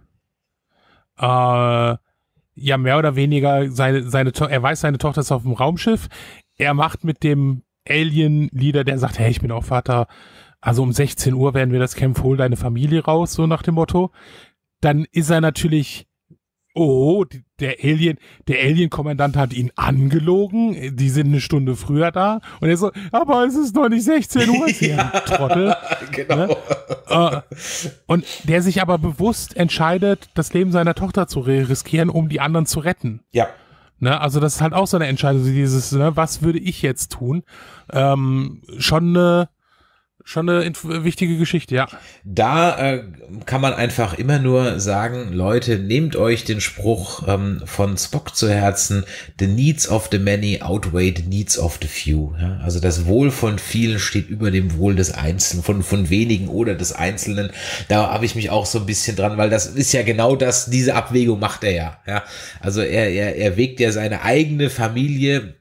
äh, ja mehr oder weniger seine, seine To- er weiß, seine Tochter ist auf dem Raumschiff. Er macht mit dem Alien-Leader, der sagt, hey, ich bin auch Vater, also um sechzehn Uhr werden wir das Camp, hol deine Familie raus, so nach dem Motto. Dann ist er natürlich, oh, die- der Alien, der Alien-Kommandant hat ihn angelogen, die sind eine Stunde früher da. Und er so, aber es ist noch nicht sechzehn Uhr, ist ja ein Trottel. Genau. Äh, und der sich aber bewusst entscheidet, das Leben seiner Tochter zu riskieren, um die anderen zu retten. Ja. Ne? Also das ist halt auch so eine Entscheidung, so dieses, ne, was würde ich jetzt tun? Ähm, schon eine, schon eine inf- wichtige Geschichte, ja. Da äh, kann man einfach immer nur sagen, Leute, nehmt euch den Spruch ähm, von Spock zu Herzen, the needs of the many outweigh the needs of the few. Ja? Also das Wohl von vielen steht über dem Wohl des Einzelnen, von, von wenigen oder des Einzelnen. Da habe ich mich auch so ein bisschen dran, weil das ist ja genau das, diese Abwägung macht er ja. ja? Also er, er, er wägt ja seine eigene Familie,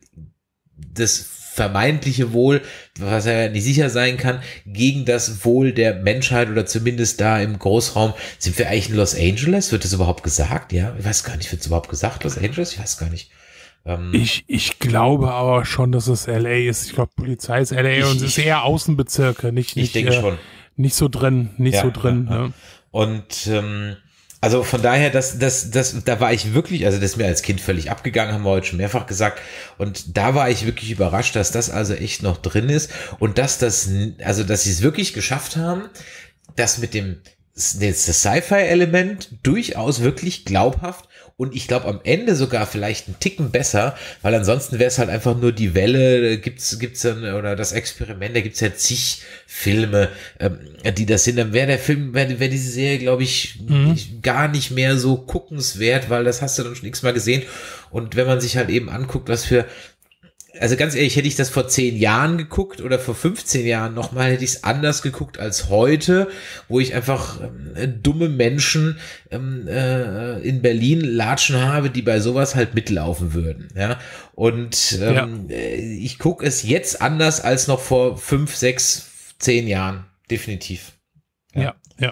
das vermeintliche Wohl, was er nicht sicher sein kann, gegen das Wohl der Menschheit oder zumindest da im Großraum. Sind wir eigentlich in Los Angeles? Wird das überhaupt gesagt? Ja, ich weiß gar nicht, wird es überhaupt gesagt, Los Angeles? Ich weiß gar nicht. Ähm, Ich, ich glaube aber schon, dass es L A ist. Ich glaube, Polizei ist L A Ich- und es ist ich- eher Außenbezirke, nicht, ich nicht, denke äh, schon. nicht so drin, nicht Ja, so drin. ja, ja. Ne? Und ähm, also von daher, das, das, das, da war ich wirklich, also das ist mir als Kind völlig abgegangen, haben wir heute schon mehrfach gesagt. Und da war ich wirklich überrascht, dass das also echt noch drin ist und dass das, also dass sie es wirklich geschafft haben, das mit dem das Sci-Fi-Element durchaus wirklich glaubhaft und ich glaube am Ende sogar vielleicht einen Ticken besser, weil ansonsten wäre es halt einfach nur die Welle, gibt's gibt's dann oder das Experiment, da gibt's ja zig Filme, ähm, die das sind, dann wäre der Film, wäre wär diese Serie, glaube ich, Mhm. nicht, gar nicht mehr so guckenswert, weil das hast du dann schon x-mal gesehen und wenn man sich halt eben anguckt, was für also ganz ehrlich, hätte ich das vor zehn Jahren geguckt oder vor fünfzehn Jahren nochmal, hätte ich es anders geguckt als heute, wo ich einfach ähm, dumme Menschen ähm, äh, in Berlin latschen habe, die bei sowas halt mitlaufen würden. Ja, und ähm, ja. äh, ich gucke es jetzt anders als noch vor fünf, sechs, zehn Jahren. Definitiv. Ja, ja. ja.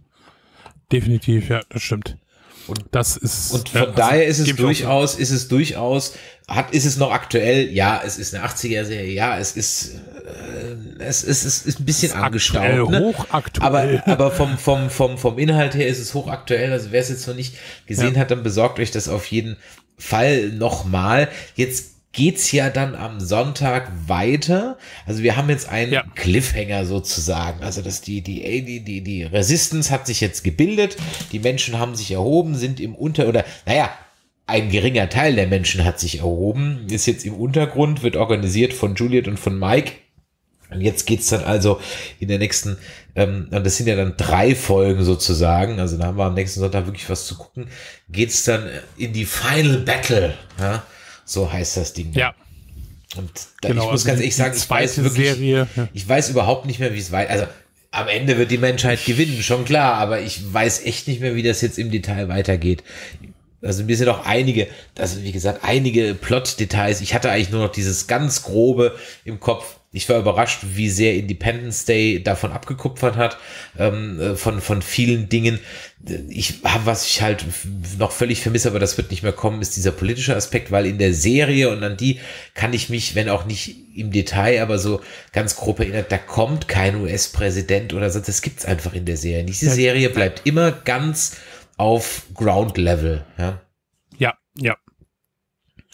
Definitiv, ja, das stimmt. Und das ist und von ja, daher ist es gebe ich auch durchaus, ist es durchaus, hat, ist es noch aktuell? Ja, es ist eine achtziger-Serie. Ja, es ist, äh, es ist, es ist ein bisschen angestaubt. aktuell, Ne? hochaktuell. Aber, aber vom, vom, vom, vom Inhalt her ist es hochaktuell. Also wer es jetzt noch nicht gesehen Ja. hat, dann besorgt euch das auf jeden Fall nochmal. Jetzt geht's ja dann am Sonntag weiter. Also wir haben jetzt einen Ja. Cliffhanger sozusagen. Also dass die, die, die, die, die Resistance hat sich jetzt gebildet. Die Menschen haben sich erhoben, sind im Unter, oder, naja, ein geringer Teil der Menschen hat sich erhoben, ist jetzt im Untergrund, wird organisiert von Juliet und von Mike. Und jetzt geht's dann also in der nächsten, ähm, und das sind ja dann drei Folgen sozusagen, also da haben wir am nächsten Sonntag wirklich was zu gucken, geht's dann in die Final Battle, ja, so heißt das Ding. ja, Und da, genau. ich muss also ganz die- ehrlich sagen, die ich weiß zweite wirklich, Serie, ja. ich weiß überhaupt nicht mehr, wie es weiter, also am Ende wird die Menschheit gewinnen, schon klar, aber ich weiß echt nicht mehr, wie das jetzt im Detail weitergeht. Also mir sind auch einige, also wie gesagt, einige Plot-Details. Ich hatte eigentlich nur noch dieses ganz Grobe im Kopf. Ich war überrascht, wie sehr Independence Day davon abgekupfert hat, ähm, von, von vielen Dingen. Ich habe, was ich halt noch völlig vermisse, aber das wird nicht mehr kommen, ist dieser politische Aspekt, weil in der Serie und an die kann ich mich, wenn auch nicht im Detail, aber so ganz grob erinnert, da kommt kein U S-Präsident oder so, das gibt's einfach in der Serie nicht. Diese Serie bleibt immer ganz auf Ground Level, ja. Ja, ja.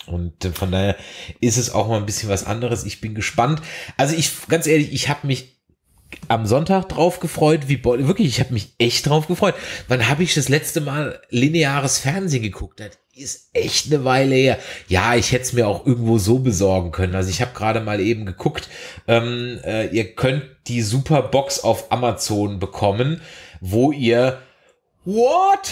Und von daher ist es auch mal ein bisschen was anderes. Ich bin gespannt. Also ich, ganz ehrlich, ich habe mich am Sonntag drauf gefreut, wie wirklich, ich habe mich echt drauf gefreut. Wann habe ich das letzte Mal lineares Fernsehen geguckt? Das ist echt eine Weile her. Ja, ich hätte es mir auch irgendwo so besorgen können. Also ich habe gerade mal eben geguckt, ähm, äh, ihr könnt die Superbox auf Amazon bekommen, wo ihr what?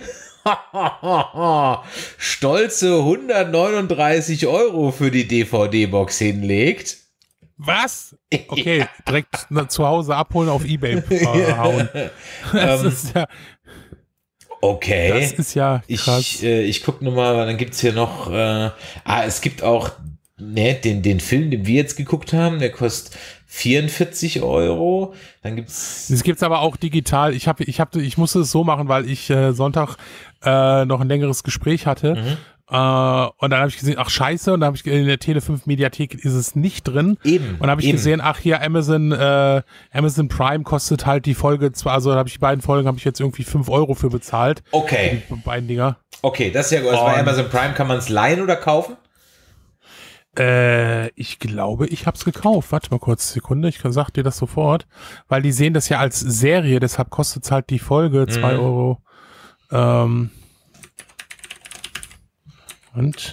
stolze hundertneununddreißig Euro für die D V D-Box hinlegt. Was? Okay, ja. Direkt zu Hause abholen, auf eBay äh, hauen. Das ähm, ist ja... Okay. Das ist ja krass. Ich, äh, ich gucke nochmal, dann gibt's hier noch, äh, ah, es gibt auch, ne, den, den Film, den wir jetzt geguckt haben, der kostet vierundvierzig Euro. Dann gibt's. Es gibt's aber auch digital. Ich habe, ich habe, ich musste es so machen, weil ich äh, Sonntag äh, noch ein längeres Gespräch hatte. Mhm. Uh, und dann habe ich gesehen, ach scheiße, und dann habe ich in der Tele fünf Mediathek ist es nicht drin. Eben. Und dann habe ich eben. gesehen, ach hier Amazon äh, Amazon Prime kostet halt die Folge zwar, also habe ich die beiden Folgen, habe ich jetzt irgendwie fünf Euro für bezahlt. Okay. Die beiden Dinger. Okay, das ist ja gut. Also bei Amazon Prime kann man es leihen oder kaufen? Äh, ich glaube, ich habe es gekauft. Warte mal kurz, Sekunde, ich sag dir das sofort, weil die sehen das ja als Serie, deshalb kostet es halt die Folge zwei mhm. Euro. Ähm, Und,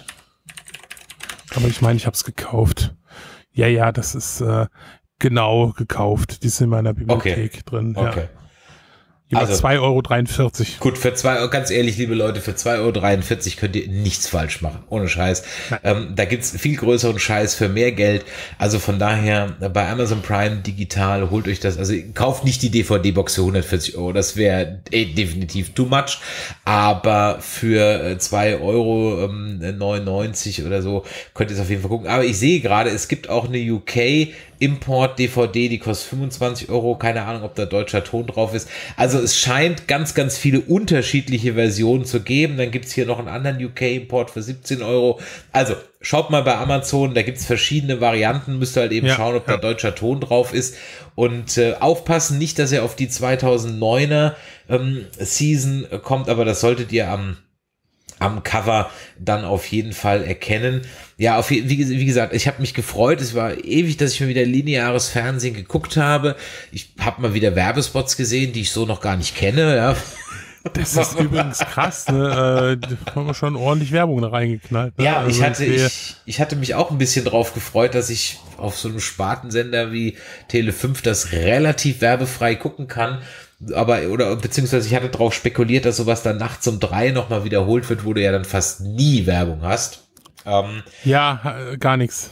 aber ich meine, ich habe es gekauft. Ja, ja, das ist äh, genau gekauft. Die sind in meiner Bibliothek okay. drin. Okay. Ja. Über also, zwei Euro dreiundvierzig. Gut, für zwei Euro, ganz ehrlich, liebe Leute, für zwei Euro dreiundvierzig könnt ihr nichts falsch machen. Ohne Scheiß. Ähm, da gibt's viel größeren Scheiß für mehr Geld. Also von daher, bei Amazon Prime digital, holt euch das. Also kauft nicht die D V D-Box für hundertvierzig Euro. Das wäre eh, definitiv too much. Aber für zwei Euro neunundneunzig oder so könnt ihr es auf jeden Fall gucken. Aber ich sehe gerade, es gibt auch eine U K Import-D V D, die kostet fünfundzwanzig Euro. Keine Ahnung, ob da deutscher Ton drauf ist. Also es scheint ganz, ganz viele unterschiedliche Versionen zu geben. Dann gibt's hier noch einen anderen U K-Import für siebzehn Euro. Also schaut mal bei Amazon, da gibt's verschiedene Varianten. Müsst ihr halt eben ja, schauen, ob ja. da deutscher Ton drauf ist. Und äh, aufpassen, nicht, dass ihr auf die zweitausenddeuner ähm, Season kommt, aber das solltet ihr am am Cover dann auf jeden Fall erkennen. Ja, auf, wie, wie gesagt, ich habe mich gefreut. Es war ewig, dass ich mal wieder lineares Fernsehen geguckt habe. Ich habe mal wieder Werbespots gesehen, die ich so noch gar nicht kenne. Ja. Das ist übrigens krass, ne? Da haben wir schon ordentlich Werbung da reingeknallt. Ne? Ja, also ich hatte, ich, ich hatte mich auch ein bisschen drauf gefreut, dass ich auf so einem Spartensender wie Tele fünf das relativ werbefrei gucken kann. Aber, oder, beziehungsweise ich hatte darauf spekuliert, dass sowas dann nachts um drei nochmal wiederholt wird, wo du ja dann fast nie Werbung hast. Ähm, ja, gar nichts.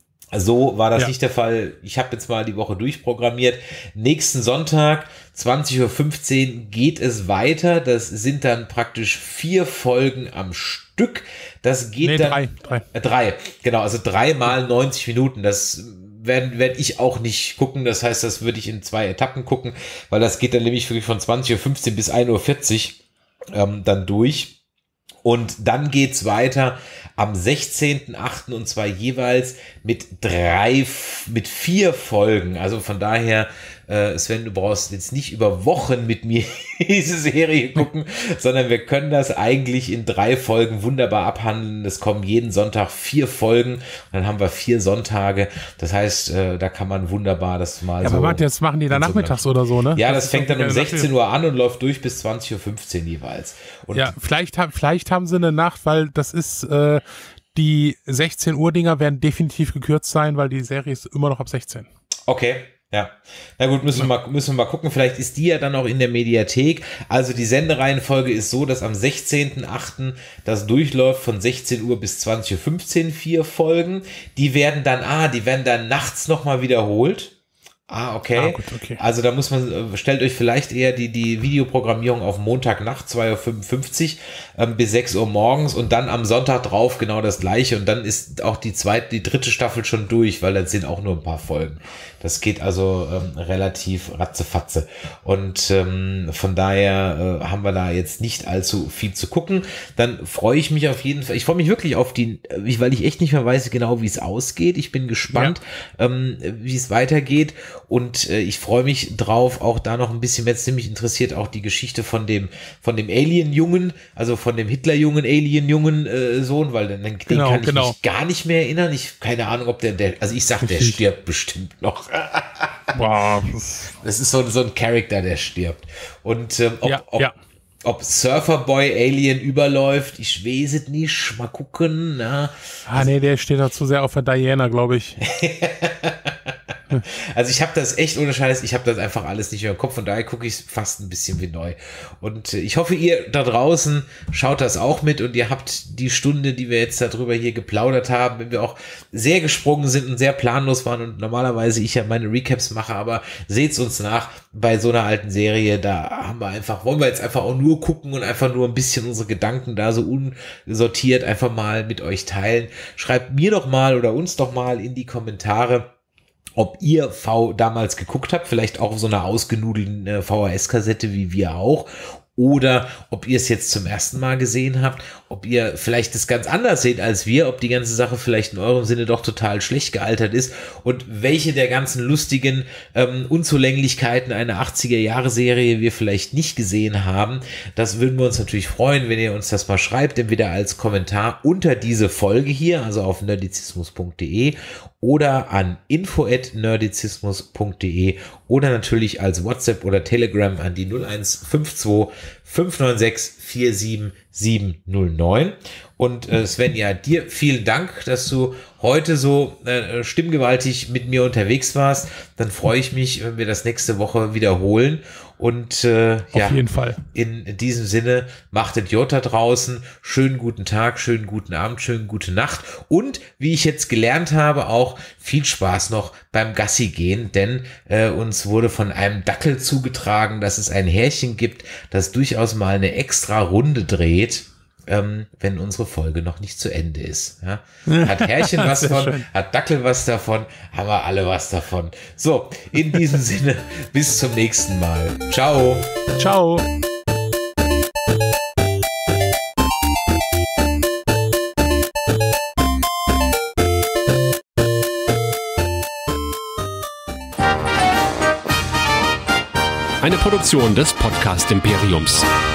So war das ja. nicht der Fall. Ich habe jetzt mal die Woche durchprogrammiert. Nächsten Sonntag, zwanzig Uhr fünfzehn, geht es weiter. Das sind dann praktisch vier Folgen am Stück. Das geht nee, dann. Drei, drei. Äh, drei, genau, also dreimal neunzig Minuten. Das werde werd ich auch nicht gucken. Das heißt, das würde ich in zwei Etappen gucken, weil das geht dann nämlich wirklich von zwanzig Uhr fünfzehn bis ein Uhr vierzig ähm, dann durch. Und dann geht's weiter am sechzehnten achten und zwar jeweils mit drei, mit vier Folgen. Also von daher, äh, Sven, du brauchst jetzt nicht über Wochen mit mir diese Serie gucken, sondern wir können das eigentlich in drei Folgen wunderbar abhandeln. Es kommen jeden Sonntag vier Folgen und dann haben wir vier Sonntage. Das heißt, äh, da kann man wunderbar das mal ja, so... aber warte, jetzt machen die dann nachmittags so oder so, ne? Ja, das, das fängt dann um sechzehn Uhr an und läuft durch bis zwanzig Uhr fünfzehn jeweils. Und ja, vielleicht, vielleicht haben sie eine Nacht, weil das ist... Äh, die sechzehn Uhr Dinger werden definitiv gekürzt sein, weil die Serie ist immer noch ab sechzehn. Okay, ja. Na gut, müssen wir mal, müssen wir mal gucken. Vielleicht ist die ja dann auch in der Mediathek. Also die Sendereihenfolge ist so, dass am sechzehnten achten das durchläuft von sechzehn Uhr bis zwanzig Uhr fünfzehn, vier Folgen. Die werden dann, ah, die werden dann nachts nochmal wiederholt. Ah, okay. Ah, gut, okay. Also da muss man, stellt euch vielleicht eher die, die Videoprogrammierung auf Montagnacht, zwei Uhr fünfundfünfzig ähm, bis sechs Uhr morgens und dann am Sonntag drauf genau das gleiche und dann ist auch die zweite, die dritte Staffel schon durch, weil das sind auch nur ein paar Folgen. Das geht also ähm, relativ ratzefatze. Und ähm, von daher äh, haben wir da jetzt nicht allzu viel zu gucken. Dann freue ich mich auf jeden Fall. Ich freue mich wirklich auf die, weil ich echt nicht mehr weiß genau, wie es ausgeht. Ich bin gespannt, ja. ähm, wie es weitergeht. und äh, ich freue mich drauf, auch da noch ein bisschen, jetzt ziemlich interessiert auch die Geschichte von dem von dem Alien-Jungen, also von dem Hitler-Jungen, Alien-Jungen äh, Sohn, weil den, den genau, kann ich genau. mich gar nicht mehr erinnern. Ich keine Ahnung, ob der, der also ich sag, der stirbt bestimmt noch. Wow. Das ist so, so ein Charakter, der stirbt. Und ähm, ob, ja, ob, ja. ob Surferboy Alien überläuft, ich weiß es nicht. Mal gucken. Na. Ah, nee, der steht da zu sehr auf der Diana, glaube ich. Also ich habe das echt ohne Scheiß, ich habe das einfach alles nicht mehr im Kopf, von daher gucke ich fast ein bisschen wie neu. Und äh, ich hoffe, ihr da draußen schaut das auch mit und ihr habt die Stunde, die wir jetzt darüber hier geplaudert haben, wenn wir auch sehr gesprungen sind und sehr planlos waren und normalerweise ich ja meine Recaps mache, aber seht's uns nach, bei so einer alten Serie, da haben wir einfach, wollen wir jetzt einfach auch nur gucken und einfach nur ein bisschen unsere Gedanken da so unsortiert einfach mal mit euch teilen. Schreibt mir doch mal oder uns doch mal in die Kommentare, ob ihr V damals geguckt habt, vielleicht auch auf so einer ausgenudelten äh, V H S-Kassette wie wir auch, oder ob ihr es jetzt zum ersten Mal gesehen habt, ob ihr vielleicht das ganz anders seht als wir, ob die ganze Sache vielleicht in eurem Sinne doch total schlecht gealtert ist und welche der ganzen lustigen ähm, Unzulänglichkeiten einer achtziger-Jahre-Serie wir vielleicht nicht gesehen haben. Das würden wir uns natürlich freuen, wenn ihr uns das mal schreibt, entweder als Kommentar unter diese Folge hier, also auf nerdizismus punkt de oder an info at nerdizismus punkt de oder natürlich als WhatsApp oder Telegram an die null eins fünf zwei fünf neun sechs vier sieben sieben null neun. Und äh, Svenja, dir vielen Dank, dass du heute so äh, stimmgewaltig mit mir unterwegs warst. Dann freue ich mich, wenn wir das nächste Woche wiederholen. Und äh, ja, auf jeden Fall. In diesem Sinne, macht Idiot da draußen. Schönen guten Tag, schönen guten Abend, schönen gute Nacht. Und wie ich jetzt gelernt habe, auch viel Spaß noch beim Gassi gehen, denn äh, uns wurde von einem Dackel zugetragen, dass es ein Härchen gibt, das durchaus mal eine extra Runde dreht. Ähm, wenn unsere Folge noch nicht zu Ende ist. Ja? Hat Härchen was davon, schön. Hat Dackel was davon, haben wir alle was davon. So, in diesem Sinne, bis zum nächsten Mal. Ciao. Ciao. Eine Produktion des Podcast Imperiums.